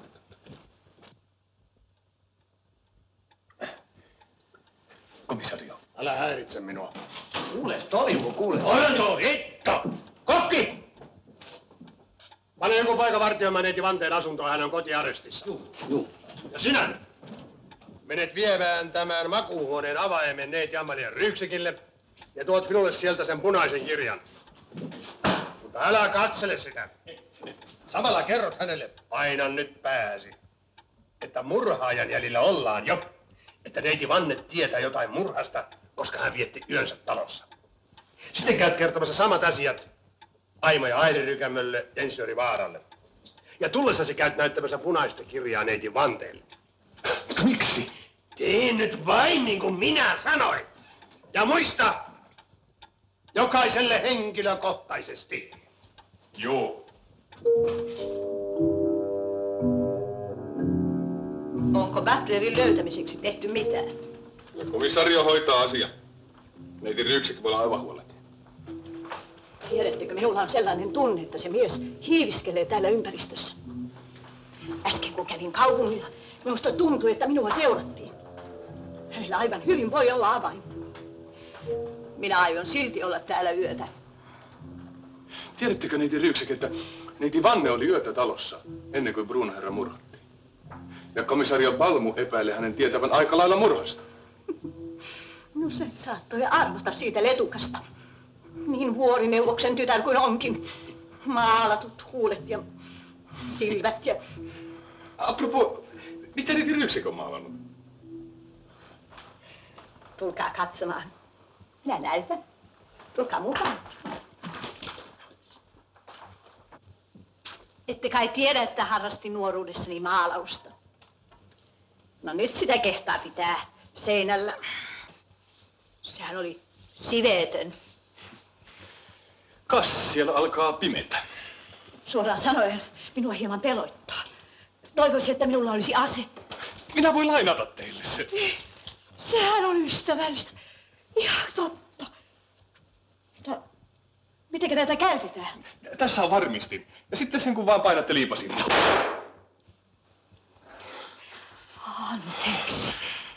E: Komisario.
G: Älä häiritse minua.
I: Kuule, Toivo, kuule.
G: Ojo, hitto! Kokki! Pane joku poika vartioimaan neiti Vanteen asuntoon, hän on kotiarestissa.
I: Juu.
G: Ja sinä menet viemään tämän makuuhuoneen avaimen neiti Amalia Ryyksekille ja tuot minulle sieltä sen punaisen kirjan. Mutta älä katsele sitä. Samalla kerrot hänelle, painan nyt pääsi, että murhaajan jäljillä ollaan jo. Että neiti Vanne tietää jotain murhasta, koska hän vietti yönsä talossa. Sitten käyt kertomassa samat asiat Aimo ja Aili Rykämölle ja insinööri Vaaralle. Ja tullessasi käyt näyttämässä punaista kirjaa neiti Vanteelle.
K: Miksi?
G: Tee nyt vain niin kuin minä sanoin. Ja muista, jokaiselle henkilökohtaisesti.
F: Joo.
C: Onko Battlerin löytämiseksi tehty mitään?
H: Komisario hoitaa asia. Neiti Ryyksäkin voi olla aivan huoleti.
C: Tiedättekö, minulla on sellainen tunne, että se mies hiiviskelee täällä ympäristössä. Äsken kun kävin kaupungilla, minusta tuntui, että minua seurattiin. Hänellä aivan hyvin voi olla avain. Minä aion silti olla täällä yötä.
H: Tiedättekö neiti Ryyksäkin, että neiti Vanne oli yötä talossa ennen kuin Bruno herra murhattiin? Ja komisario Palmu epäilee hänen tietävän aika lailla murhasta.
C: No sen saattoi arvata siitä letukasta. Niin vuorineuvoksen tytär kuin onkin. Maalatut huulet ja silmät ja...
H: Apropos, mitä neiti Ryyksäkin on maalannut?
C: Tulkaa katsomaan. Minä näytän. Tulkaa mukaan. Ette kai tiedä, että harrastin nuoruudessani maalausta. No nyt sitä kehtaa pitää seinällä. Sehän oli siveetön.
H: Kas, siellä alkaa pimetä.
C: Suoraan sanoen, minua hieman pelottaa. Toivoisin, että minulla olisi ase.
H: Minä voin lainata teille sen.
C: Sehän on ystävällistä. Ihan totta. Mutta mitenkä tätä käytetään?
H: Tässä on varmistin. Ja sitten sen kun vaan painatte liipasinta.
C: Anteeksi.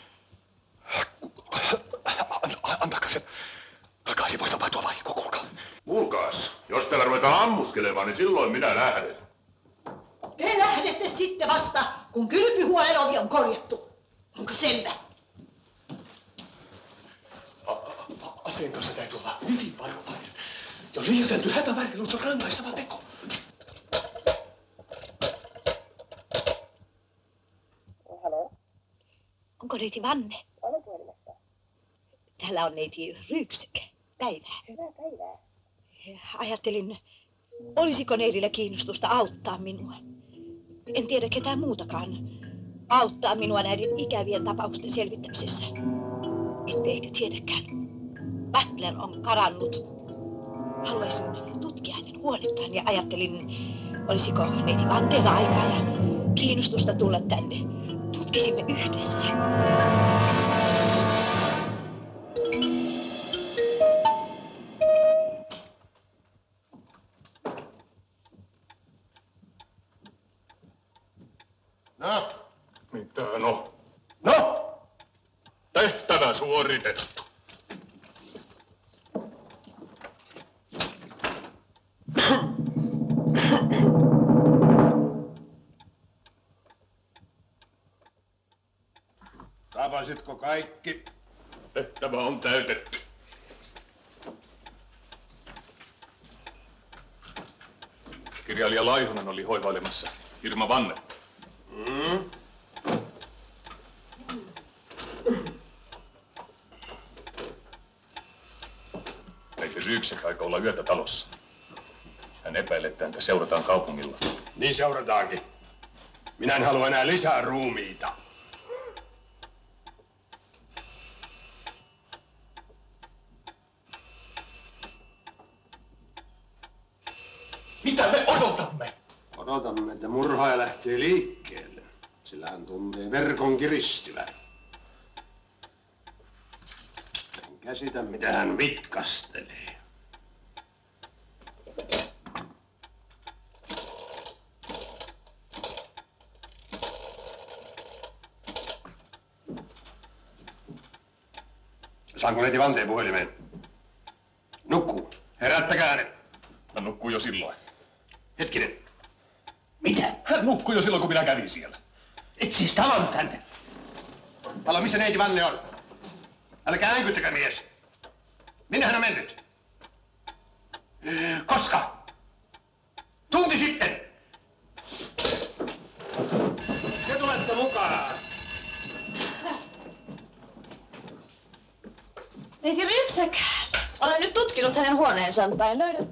H: Antakaa sen. Takaisin voi tapahtua vahinko, kuulkaa.
R: Kuulkaas, jos täällä ruvetaan ammuskelemaan, niin silloin minä lähden.
C: Te lähdette sitten vasta, kun kylpyhuoneen ovi on korjattu. Onko selvä?
H: Aseen kanssa täytyy olla hyvin varovainen. Jo liioiteltu hätävarjelus on rangaistava teko.
C: Halo? Onko neiti Vanne? Olen puhelimessa. Täällä on neiti Ryyksäk. Päivää. Hyvää päivää. Ajattelin, olisiko neidillä kiinnostusta auttaa minua. En tiedä ketään muutakaan. Auttaa minua näiden ikävien tapausten selvittämisessä. Ette ehkä tiedäkään. Battler on karannut. Haluaisin tutkia hänen huonettaan ja ajattelin, olisiko neiti Vanteella aikaa ja kiinnostusta tulla tänne. Tutkisimme yhdessä.
R: No?
H: Mitä no? No! Tehtävä suoritettu.
R: Tapasitko kaikki?
H: Tehtävä on täytetty. Kirjailija Laihonen oli hoivailemassa Irma Vannetta. Neiti Ryyksäk aikoo olla yötä talossa. Hän epäilee, että häntä seurataan kaupungilla.
G: Niin seurataankin. Minä en halua enää lisää ruumiita.
H: Mitä me odotamme?
G: Odotamme, että murhaaja lähtee liikkeelle. Sillä hän tuntee verkon kiristyvän. En käsitä, mitä hän vitkastelee. Saanko neiti Vanteen puhelimeen? Nukkuu. Herättäkää hänet.
H: Hän nukkuu jo silloin.
G: Hetkinen. Mitä?
H: Hän nukkui jo silloin, kun minä kävin siellä.
G: Et siis tavannut häntä? Palo, missä neiti Vanne on? Älkää äänkyttäkää, mies. Minne hän on mennyt? Koska? Tunti sitten. Te tulette mukaan.
C: Neiti Ryyksäk, olen nyt tutkinut hänen huoneensa, mutta en löydä.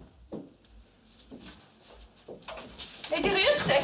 C: Neiti Ryyksäk!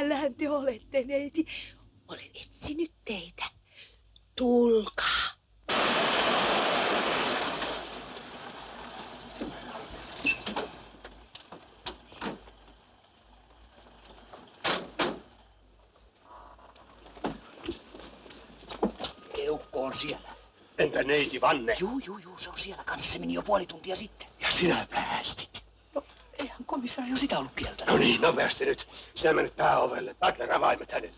S: Täällähän te olette, neiti. Olen etsinyt teitä. Tulkaa.
L: Eukko on siellä. Entä neiti Vanne?
S: Juu, se on siellä kanssa. Se meni jo puoli tuntia sitten.
L: Ja sinä päästit.
S: Eihän komisario sitä ollut kieltänyt.
L: No niin, nopeasti nyt. Sinä menet pääovelle. Butler avaimet hänelle.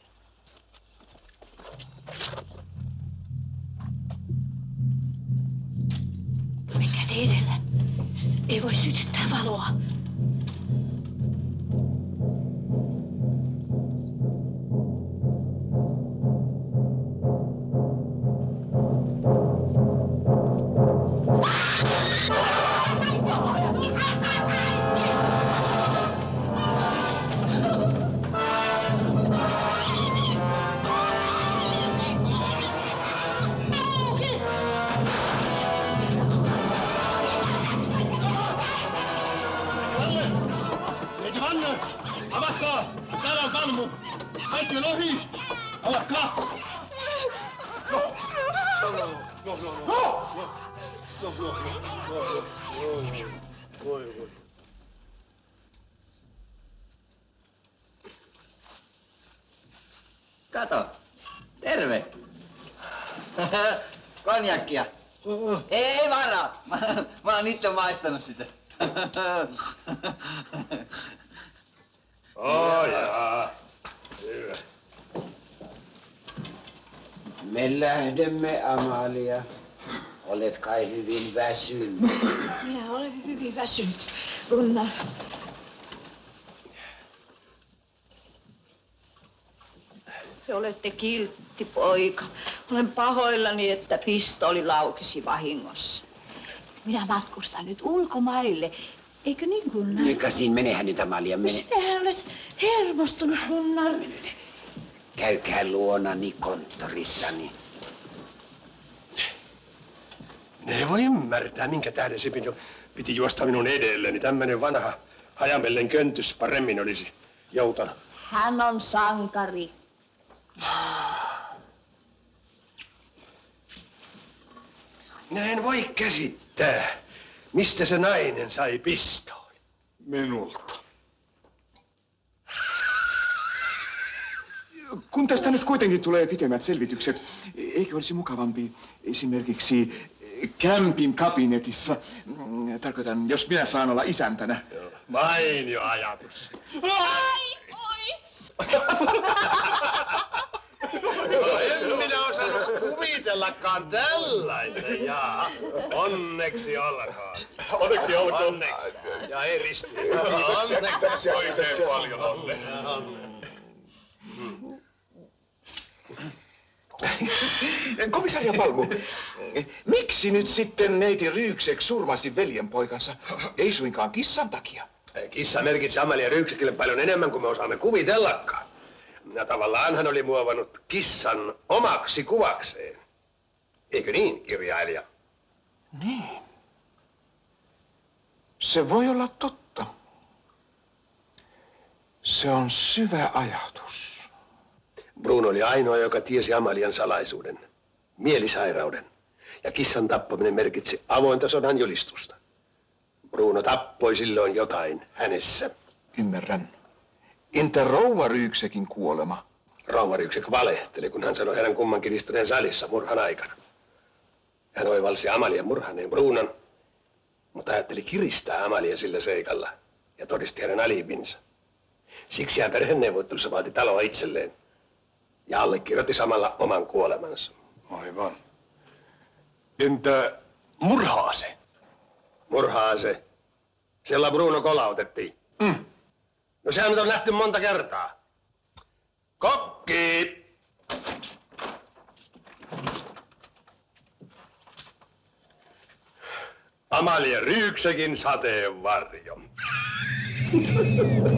S: Menkää te edellä. Ei voi sytyttää valoa.
L: Neiti Vanne! Avatkaa! Täällä on Kalmu! Kaikki on ohi! Avatkaa! Voi.
A: Kato, terve. Konjakkia. Ei varaa. Mä oon itse maistanut sitä.
G: Jaa. Hyvä.
Q: Me lähdemme, Amalia. Olet kai hyvin väsynyt.
S: Minä olen hyvin väsynyt, Gunnar. Te olette kiltti poika. Olen pahoillani, että pistooli laukesi vahingossa. Minä matkustan nyt ulkomaille. Eikö niin, Gunnar?
Q: Niin, menehän nyt, Amalia, mene.
S: Sinähän olet hermostunut, Gunnar.
Q: Käykää luonani konttorissani.
G: Ne ei voi ymmärtää, minkä tähden se piti juosta minun edelleni. Tämmönen vanha hajamellen köntys paremmin olisi joutanut.
S: Hän on sankari.
G: Minä en voi käsittää, mistä se nainen sai pistoolin.
K: Minulta. Kun tästä nyt kuitenkin tulee pitemmät selvitykset, eikö olisi mukavampi esimerkiksi kämpin kabinetissa, tarkoitan, jos minä saan olla isäntänä.
G: Joo. Mainio ajatus.
S: Ai, oi!
G: No, en minä osannut kuvitellakaan tällaista, jaa. Onneksi olkoon.
H: Onneksi olkoon.
G: Onneksi. Ja ei risti. Onneksi.
H: Oikein paljon onnea.
K: Komisaria Palmu, miksi nyt sitten neiti Ryyksek surmasi veljenpoikansa, ei suinkaan kissan takia?
G: Kissa merkitsi Amalia Ryyksekille paljon enemmän kuin me osaamme kuvitellakaan. Ja tavallaan hän oli muovannut kissan omaksi kuvakseen. Eikö niin, kirjailija?
K: Niin. Se voi olla totta. Se on syvä ajatus.
G: Bruno oli ainoa, joka tiesi Amalian salaisuuden, mielisairauden. Ja kissan tappaminen merkitsi avointa sodan julistusta. Bruno tappoi silloin jotain hänessä.
K: Ymmärrän. Entä rouva Ryyksekin kuolema?
G: Rouva Ryyksek valehteli, kun hän sanoi heidän kummankin istuneen salissa murhan aikana. Hän oivalsi Amalian murhaneen Brunon, mutta ajatteli kiristää Amalia sillä seikalla ja todisti hänen alibinsa. Siksi hän perheneuvottelussa vaati taloa itselleen ja allekirjoitti samalla oman kuolemansa.
B: Aivan. Entä murhaase?
G: Murhaase? Sillä Bruno kolautettiin. No sehän nyt on nähty monta kertaa. Kokki! Amalia Ryyksekin sateenvarjo.